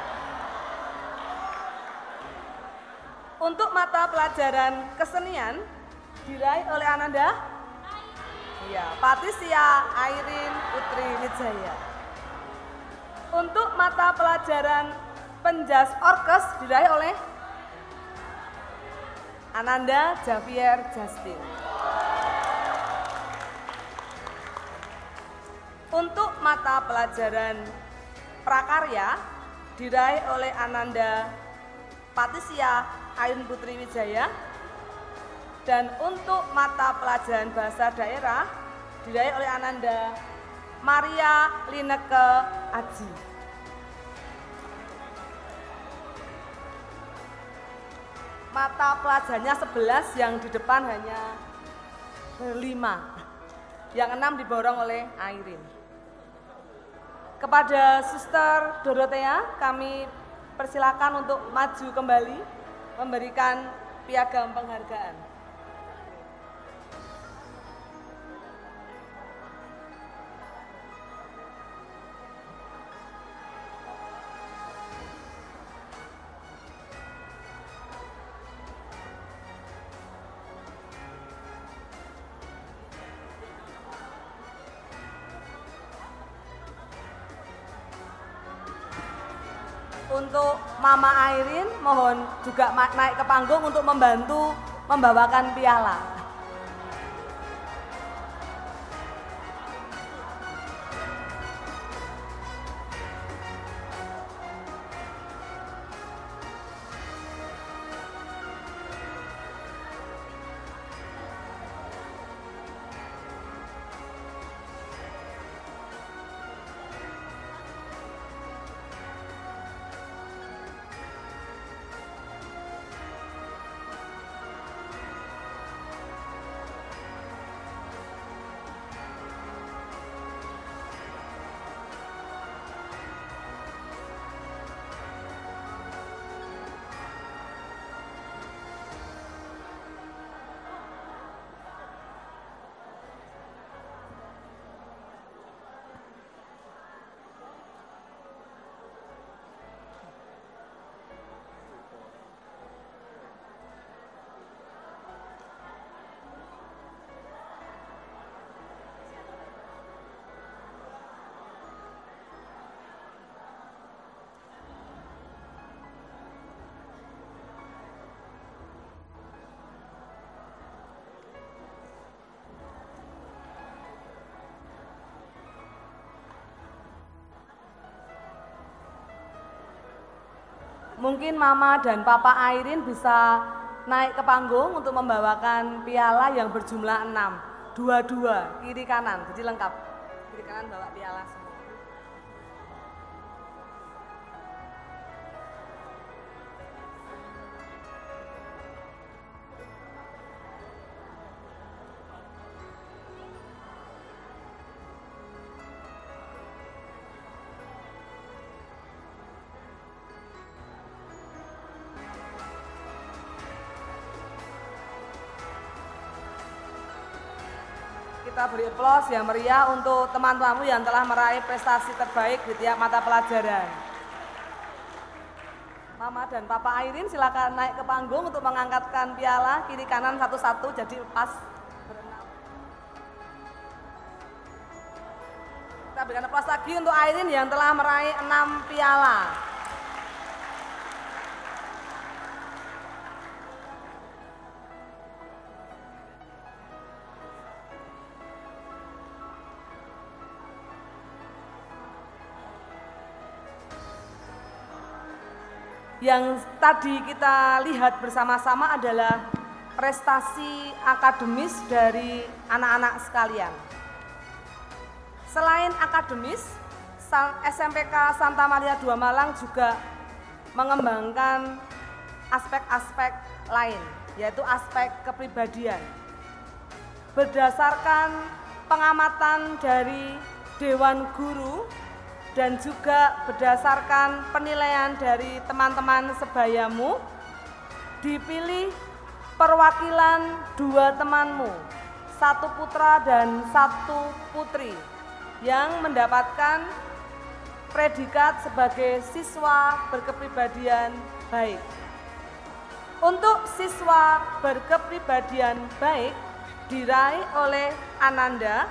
Untuk mata pelajaran kesenian diraih oleh Ananda ya, Patricia Airin Putri Wijaya. Untuk mata pelajaran penjas orkes diraih oleh Ananda Javier Justin. Untuk mata pelajaran prakarya diraih oleh Ananda Patricia Airin Putri Wijaya. Dan untuk mata pelajaran bahasa daerah diraih oleh Ananda Maria Lineke Aji. mata pelajarannya sebelas, yang di depan hanya berlima. Yang enam diborong oleh Airin. Kepada Suster Dorothea kami persilakan untuk maju kembali memberikan piagam penghargaan. Untuk Mama Airin mohon juga naik ke panggung untuk membantu membawakan piala. Mungkin Mama dan Papa Airin bisa naik ke panggung untuk membawakan piala yang berjumlah enam. Dua-dua, kiri kanan, jadi lengkap. Kiri kanan bawa piala semua. Kita beri aplaus yang meriah untuk teman-temanmu yang telah meraih prestasi terbaik di tiap mata pelajaran. Mama dan Papa Airin silakan naik ke panggung untuk mengangkatkan piala kiri kanan satu-satu, jadi pas berenam. Kita berikan aplaus lagi untuk Airin yang telah meraih enam piala. Yang tadi kita lihat bersama-sama adalah prestasi akademis dari anak-anak sekalian. Selain akademis, S M P K Santa Maria dua Malang juga mengembangkan aspek-aspek lain, yaitu aspek kepribadian. Berdasarkan pengamatan dari Dewan Guru dan juga berdasarkan penilaian dari teman-teman sebayamu, dipilih perwakilan dua temanmu, satu putra dan satu putri, yang mendapatkan predikat sebagai siswa berkepribadian baik. Untuk siswa berkepribadian baik diraih oleh Ananda,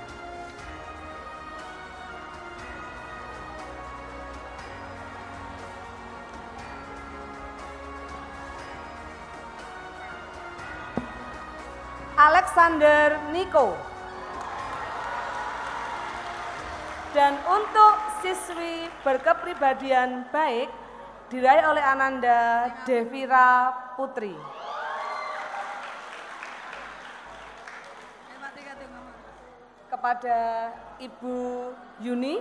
Alexander Niko. Dan untuk siswi berkepribadian baik diraih oleh Ananda Devira Putri. Kepada Ibu Yuni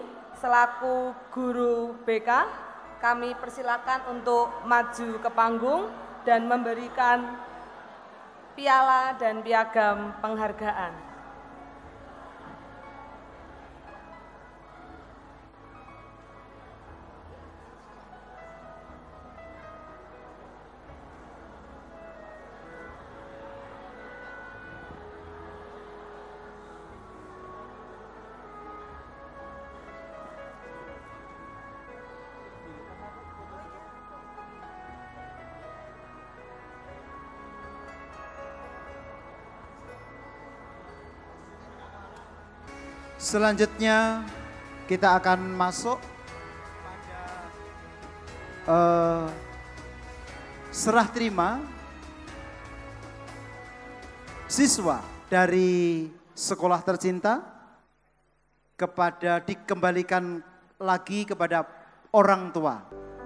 selaku guru B K, kami persilakan untuk maju ke panggung dan memberikan piala dan piagam penghargaan. Selanjutnya kita akan masuk pada uh, serah terima siswa dari sekolah tercinta kepada dikembalikan lagi kepada orang tua.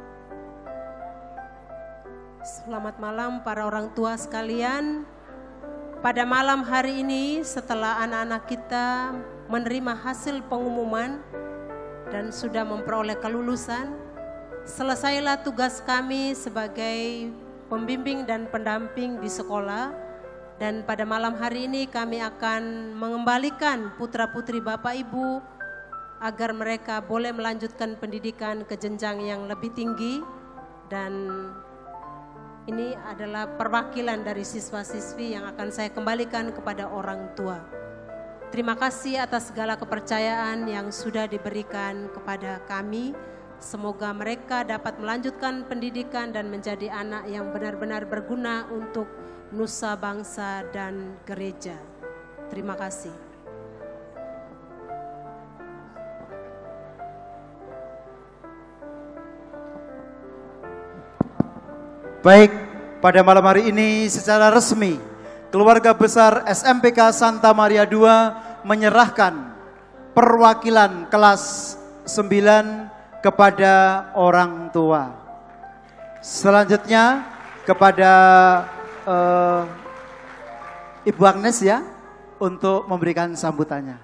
Selamat malam para orang tua sekalian. Pada malam hari ini setelah anak-anak kita menerima hasil pengumuman dan sudah memperoleh kelulusan, selesailah tugas kami sebagai pembimbing dan pendamping di sekolah, dan pada malam hari ini kami akan mengembalikan putra-putri Bapak Ibu agar mereka boleh melanjutkan pendidikan ke jenjang yang lebih tinggi, dan ini adalah perwakilan dari siswa-siswi yang akan saya kembalikan kepada orang tua. Terima kasih atas segala kepercayaan yang sudah diberikan kepada kami. Semoga mereka dapat melanjutkan pendidikan dan menjadi anak yang benar-benar berguna untuk nusa bangsa dan gereja. Terima kasih. Baik, pada malam hari ini secara resmi keluarga besar S M P K Santa Maria dua menyerahkan perwakilan kelas sembilan kepada orang tua. Selanjutnya kepada uh, Ibu Agnes ya untuk memberikan sambutannya.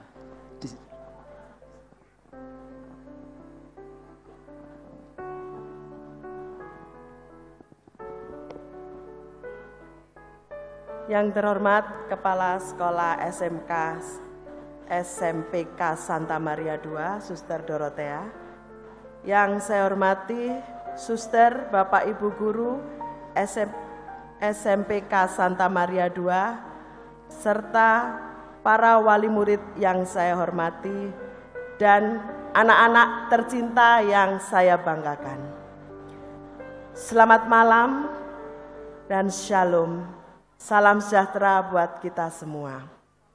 Yang terhormat Kepala Sekolah S M K S M P K Santa Maria dua, Suster Dorothea. Yang saya hormati Suster, Bapak Ibu Guru S M P K Santa Maria dua, serta para wali murid yang saya hormati, dan anak-anak tercinta yang saya banggakan. Selamat malam dan shalom. Salam sejahtera buat kita semua.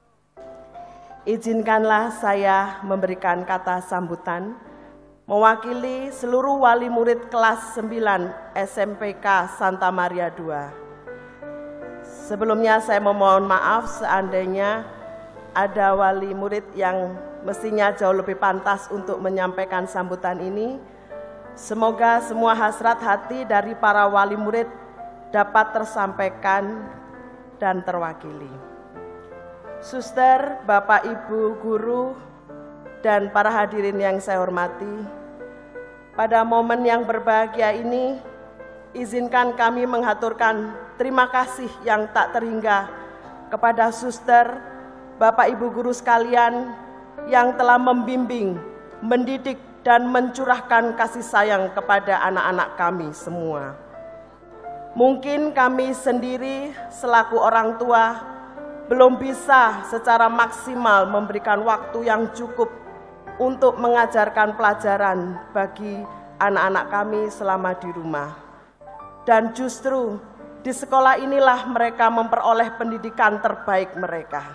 Izinkanlah saya memberikan kata sambutan mewakili seluruh wali murid kelas sembilan S M P K Santa Maria dua. Sebelumnya saya memohon maaf seandainya ada wali murid yang mestinya jauh lebih pantas untuk menyampaikan sambutan ini. Semoga semua hasrat hati dari para wali murid dapat tersampaikan dan terwakili. Suster, Bapak Ibu Guru, dan para hadirin yang saya hormati, pada momen yang berbahagia ini, izinkan kami menghaturkan terima kasih yang tak terhingga kepada suster, Bapak Ibu Guru sekalian yang telah membimbing, mendidik, dan mencurahkan kasih sayang kepada anak-anak kami semua. Mungkin kami sendiri selaku orang tua belum bisa secara maksimal memberikan waktu yang cukup untuk mengajarkan pelajaran bagi anak-anak kami selama di rumah. Dan justru di sekolah inilah mereka memperoleh pendidikan terbaik mereka.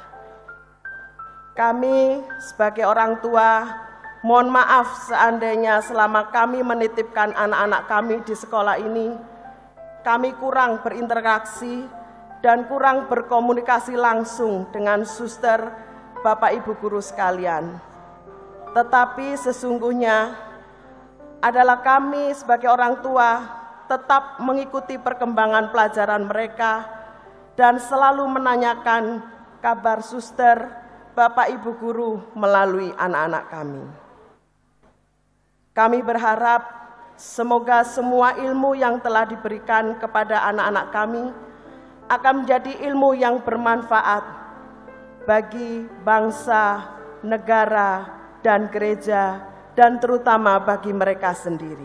Kami sebagai orang tua mohon maaf seandainya selama kami menitipkan anak-anak kami di sekolah ini, kami kurang berinteraksi dan kurang berkomunikasi langsung dengan suster, Bapak Ibu Guru sekalian. Tetapi sesungguhnya adalah kami sebagai orang tua tetap mengikuti perkembangan pelajaran mereka dan selalu menanyakan kabar suster, Bapak Ibu Guru melalui anak-anak kami. Kami berharap semoga semua ilmu yang telah diberikan kepada anak-anak kami akan menjadi ilmu yang bermanfaat bagi bangsa, negara, dan gereja, dan terutama bagi mereka sendiri.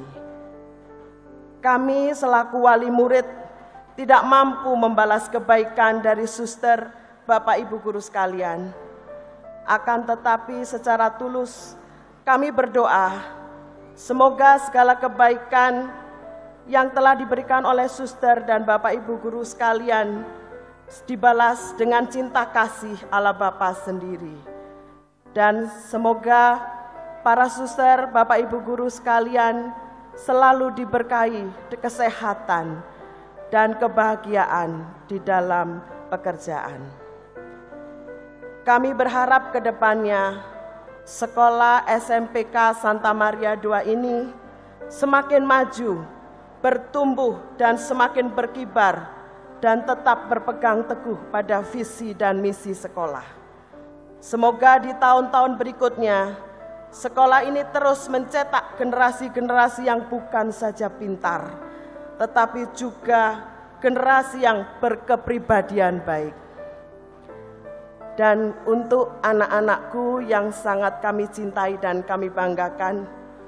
Kami selaku wali murid tidak mampu membalas kebaikan dari suster, Bapak Ibu guru sekalian. Akan tetapi secara tulus kami berdoa, semoga segala kebaikan yang telah diberikan oleh suster dan Bapak Ibu guru sekalian dibalas dengan cinta kasih Allah Bapa sendiri. Dan semoga para suster, Bapak Ibu guru sekalian selalu diberkahi kesehatan dan kebahagiaan di dalam pekerjaan. Kami berharap ke depannya sekolah S M P K Santa Maria dua ini semakin maju, bertumbuh dan semakin berkibar dan tetap berpegang teguh pada visi dan misi sekolah. Semoga di tahun-tahun berikutnya sekolah ini terus mencetak generasi-generasi yang bukan saja pintar, tetapi juga generasi yang berkepribadian baik. Dan untuk anak-anakku yang sangat kami cintai dan kami banggakan,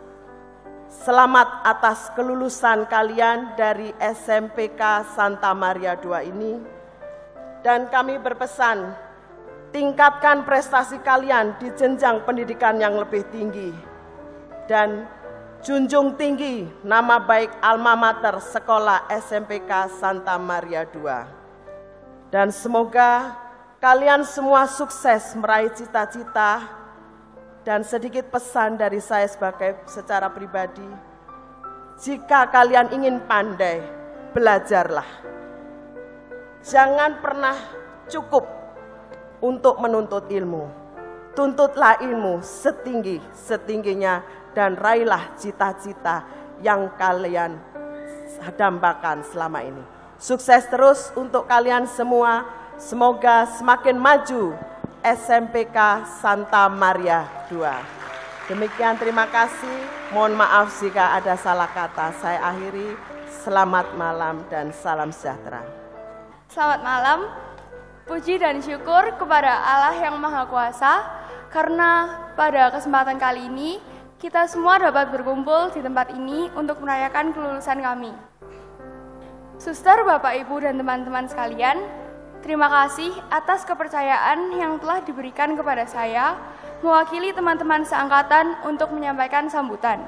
selamat atas kelulusan kalian dari S M P K Santa Maria dua ini. Dan kami berpesan, tingkatkan prestasi kalian di jenjang pendidikan yang lebih tinggi. Dan junjung tinggi nama baik alma mater sekolah S M P K Santa Maria dua. Dan semoga kalian semua sukses meraih cita-cita. Dan sedikit pesan dari saya sebagai secara pribadi, jika kalian ingin pandai, belajarlah. Jangan pernah cukup untuk menuntut ilmu. Tuntutlah ilmu setinggi-setingginya dan raihlah cita-cita yang kalian dambakan selama ini. Sukses terus untuk kalian semua. Semoga semakin maju S M P K Santa Maria dua. Demikian, terima kasih. Mohon maaf jika ada salah kata. Saya akhiri. Selamat malam dan salam sejahtera. Selamat malam. Puji dan syukur kepada Allah yang Maha Kuasa, karena pada kesempatan kali ini kita semua dapat berkumpul di tempat ini untuk merayakan kelulusan kami. Suster, Bapak, Ibu, dan teman-teman sekalian, terima kasih atas kepercayaan yang telah diberikan kepada saya mewakili teman-teman seangkatan untuk menyampaikan sambutan.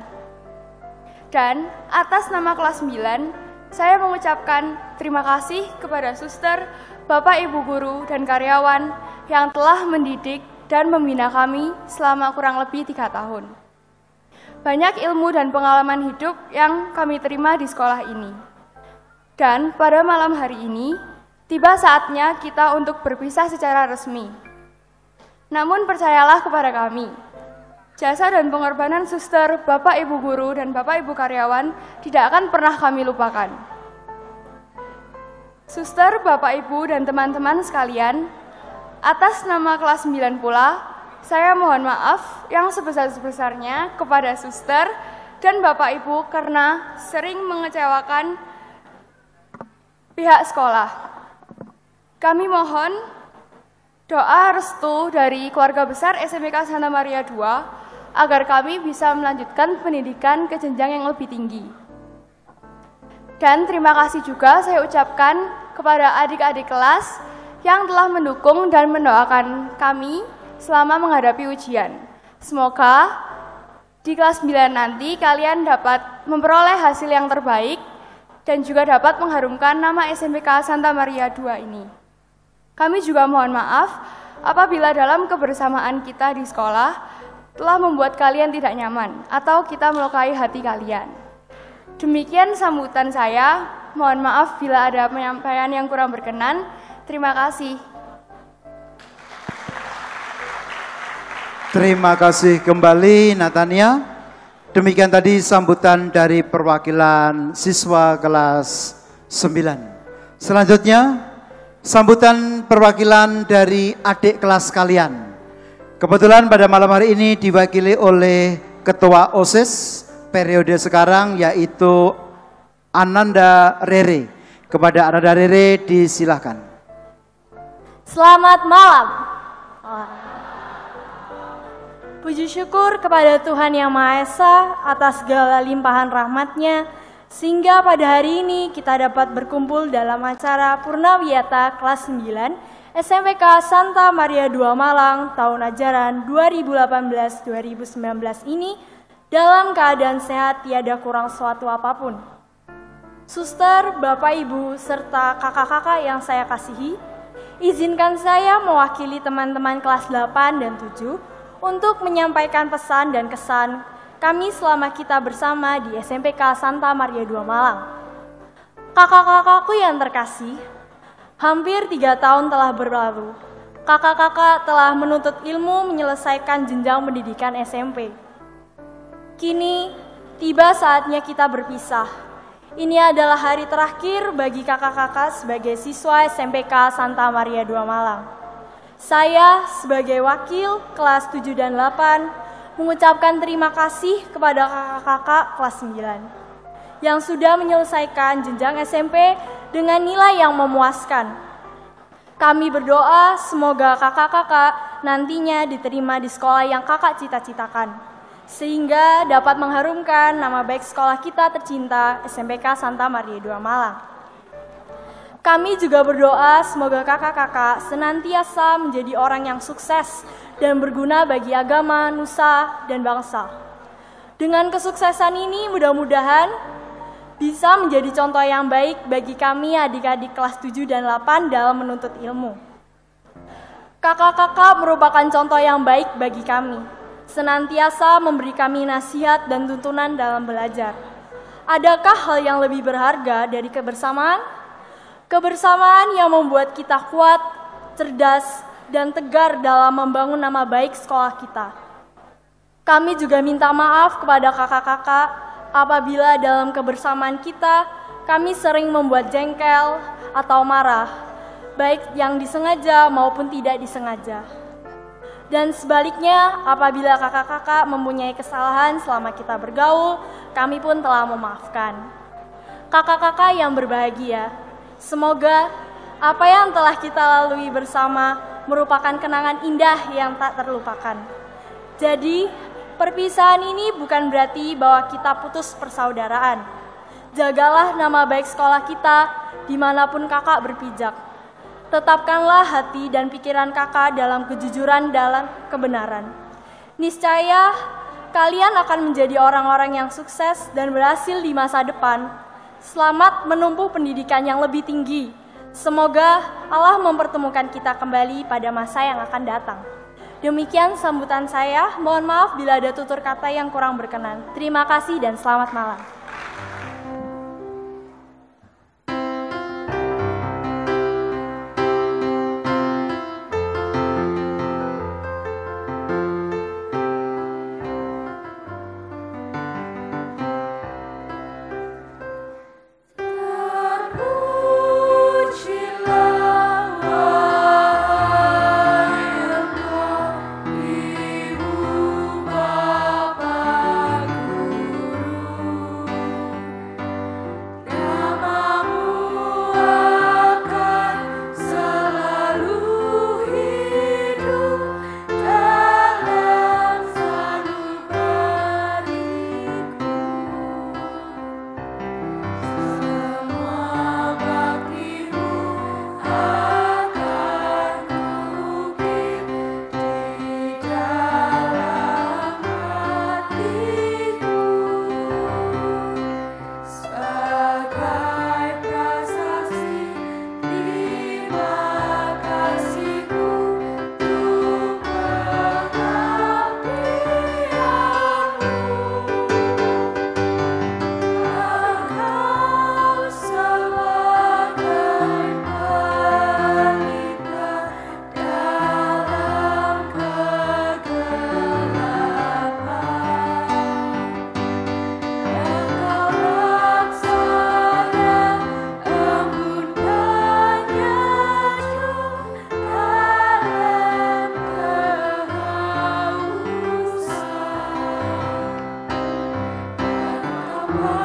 Dan atas nama kelas sembilan, saya mengucapkan terima kasih kepada suster, Bapak, Ibu guru, dan karyawan yang telah mendidik dan membina kami selama kurang lebih tiga tahun. Banyak ilmu dan pengalaman hidup yang kami terima di sekolah ini. Dan pada malam hari ini, tiba saatnya kita untuk berpisah secara resmi. Namun percayalah kepada kami, jasa dan pengorbanan suster, Bapak, Ibu guru, dan Bapak, Ibu karyawan tidak akan pernah kami lupakan. Suster, Bapak, Ibu, dan teman-teman sekalian, atas nama kelas sembilan pula, saya mohon maaf yang sebesar-besarnya kepada suster dan Bapak, Ibu karena sering mengecewakan pihak sekolah. Kami mohon doa restu dari keluarga besar S M P K Santa Maria dua agar kami bisa melanjutkan pendidikan ke jenjang yang lebih tinggi. Dan terima kasih juga saya ucapkan kepada adik-adik kelas yang telah mendukung dan mendoakan kami selama menghadapi ujian. Semoga di kelas sembilan nanti kalian dapat memperoleh hasil yang terbaik dan juga dapat mengharumkan nama S M P K Santa Maria dua ini. Kami juga mohon maaf apabila dalam kebersamaan kita di sekolah telah membuat kalian tidak nyaman atau kita melukai hati kalian. Demikian sambutan saya. Mohon maaf bila ada penyampaian yang kurang berkenan. Terima kasih. Terima kasih kembali Natania. Demikian tadi sambutan dari perwakilan siswa kelas sembilan. Selanjutnya sambutan perwakilan dari adik kelas kalian. Kebetulan pada malam hari ini diwakili oleh Ketua OSIS periode sekarang yaitu Ananda Rere. Kepada Ananda Rere disilahkan. Selamat malam. Puji syukur kepada Tuhan Yang Maha Esa atas segala limpahan rahmat-Nya, sehingga pada hari ini kita dapat berkumpul dalam acara Purnawiyata kelas sembilan S M P K Santa Maria dua Malang tahun ajaran dua ribu delapan belas dua ribu sembilan belas ini dalam keadaan sehat tiada kurang suatu apapun. Suster, Bapak Ibu, serta kakak-kakak yang saya kasihi, izinkan saya mewakili teman-teman kelas delapan dan tujuh untuk menyampaikan pesan dan kesan kami selama kita bersama di S M P K Santa Maria dua Malang. Kakak-kakakku yang terkasih, hampir tiga tahun telah berlalu. Kakak-kakak telah menuntut ilmu menyelesaikan jenjang pendidikan S M P. Kini, tiba saatnya kita berpisah. Ini adalah hari terakhir bagi kakak-kakak sebagai siswa S M P K Santa Maria dua Malang. Saya sebagai wakil kelas tujuh dan delapan mengucapkan terima kasih kepada kakak-kakak kelas sembilan yang sudah menyelesaikan jenjang S M P dengan nilai yang memuaskan. Kami berdoa semoga kakak-kakak nantinya diterima di sekolah yang kakak cita-citakan, sehingga dapat mengharumkan nama baik sekolah kita tercinta S M P K Santa Maria dua Malang. Kami juga berdoa semoga kakak-kakak senantiasa menjadi orang yang sukses dan berguna bagi agama, nusa, dan bangsa. Dengan kesuksesan ini mudah-mudahan bisa menjadi contoh yang baik bagi kami adik-adik kelas tujuh dan delapan dalam menuntut ilmu. Kakak-kakak merupakan contoh yang baik bagi kami, senantiasa memberi kami nasihat dan tuntunan dalam belajar. Adakah hal yang lebih berharga dari kebersamaan? Kebersamaan yang membuat kita kuat, cerdas, dan tegar dalam membangun nama baik sekolah kita. Kami juga minta maaf kepada kakak-kakak apabila dalam kebersamaan kita kami sering membuat jengkel atau marah, baik yang disengaja maupun tidak disengaja. Dan sebaliknya, apabila kakak-kakak mempunyai kesalahan selama kita bergaul, kami pun telah memaafkan. Kakak-kakak yang berbahagia, semoga apa yang telah kita lalui bersama merupakan kenangan indah yang tak terlupakan. Jadi, perpisahan ini bukan berarti bahwa kita putus persaudaraan. Jagalah nama baik sekolah kita dimanapun kakak berpijak. Tetapkanlah hati dan pikiran kakak dalam kejujuran dalam kebenaran. Niscaya, kalian akan menjadi orang-orang yang sukses dan berhasil di masa depan. Selamat menempuh pendidikan yang lebih tinggi. Semoga Allah mempertemukan kita kembali pada masa yang akan datang. Demikian sambutan saya. Mohon maaf bila ada tutur kata yang kurang berkenan. Terima kasih dan selamat malam. Ibu Bapa Guru Bapa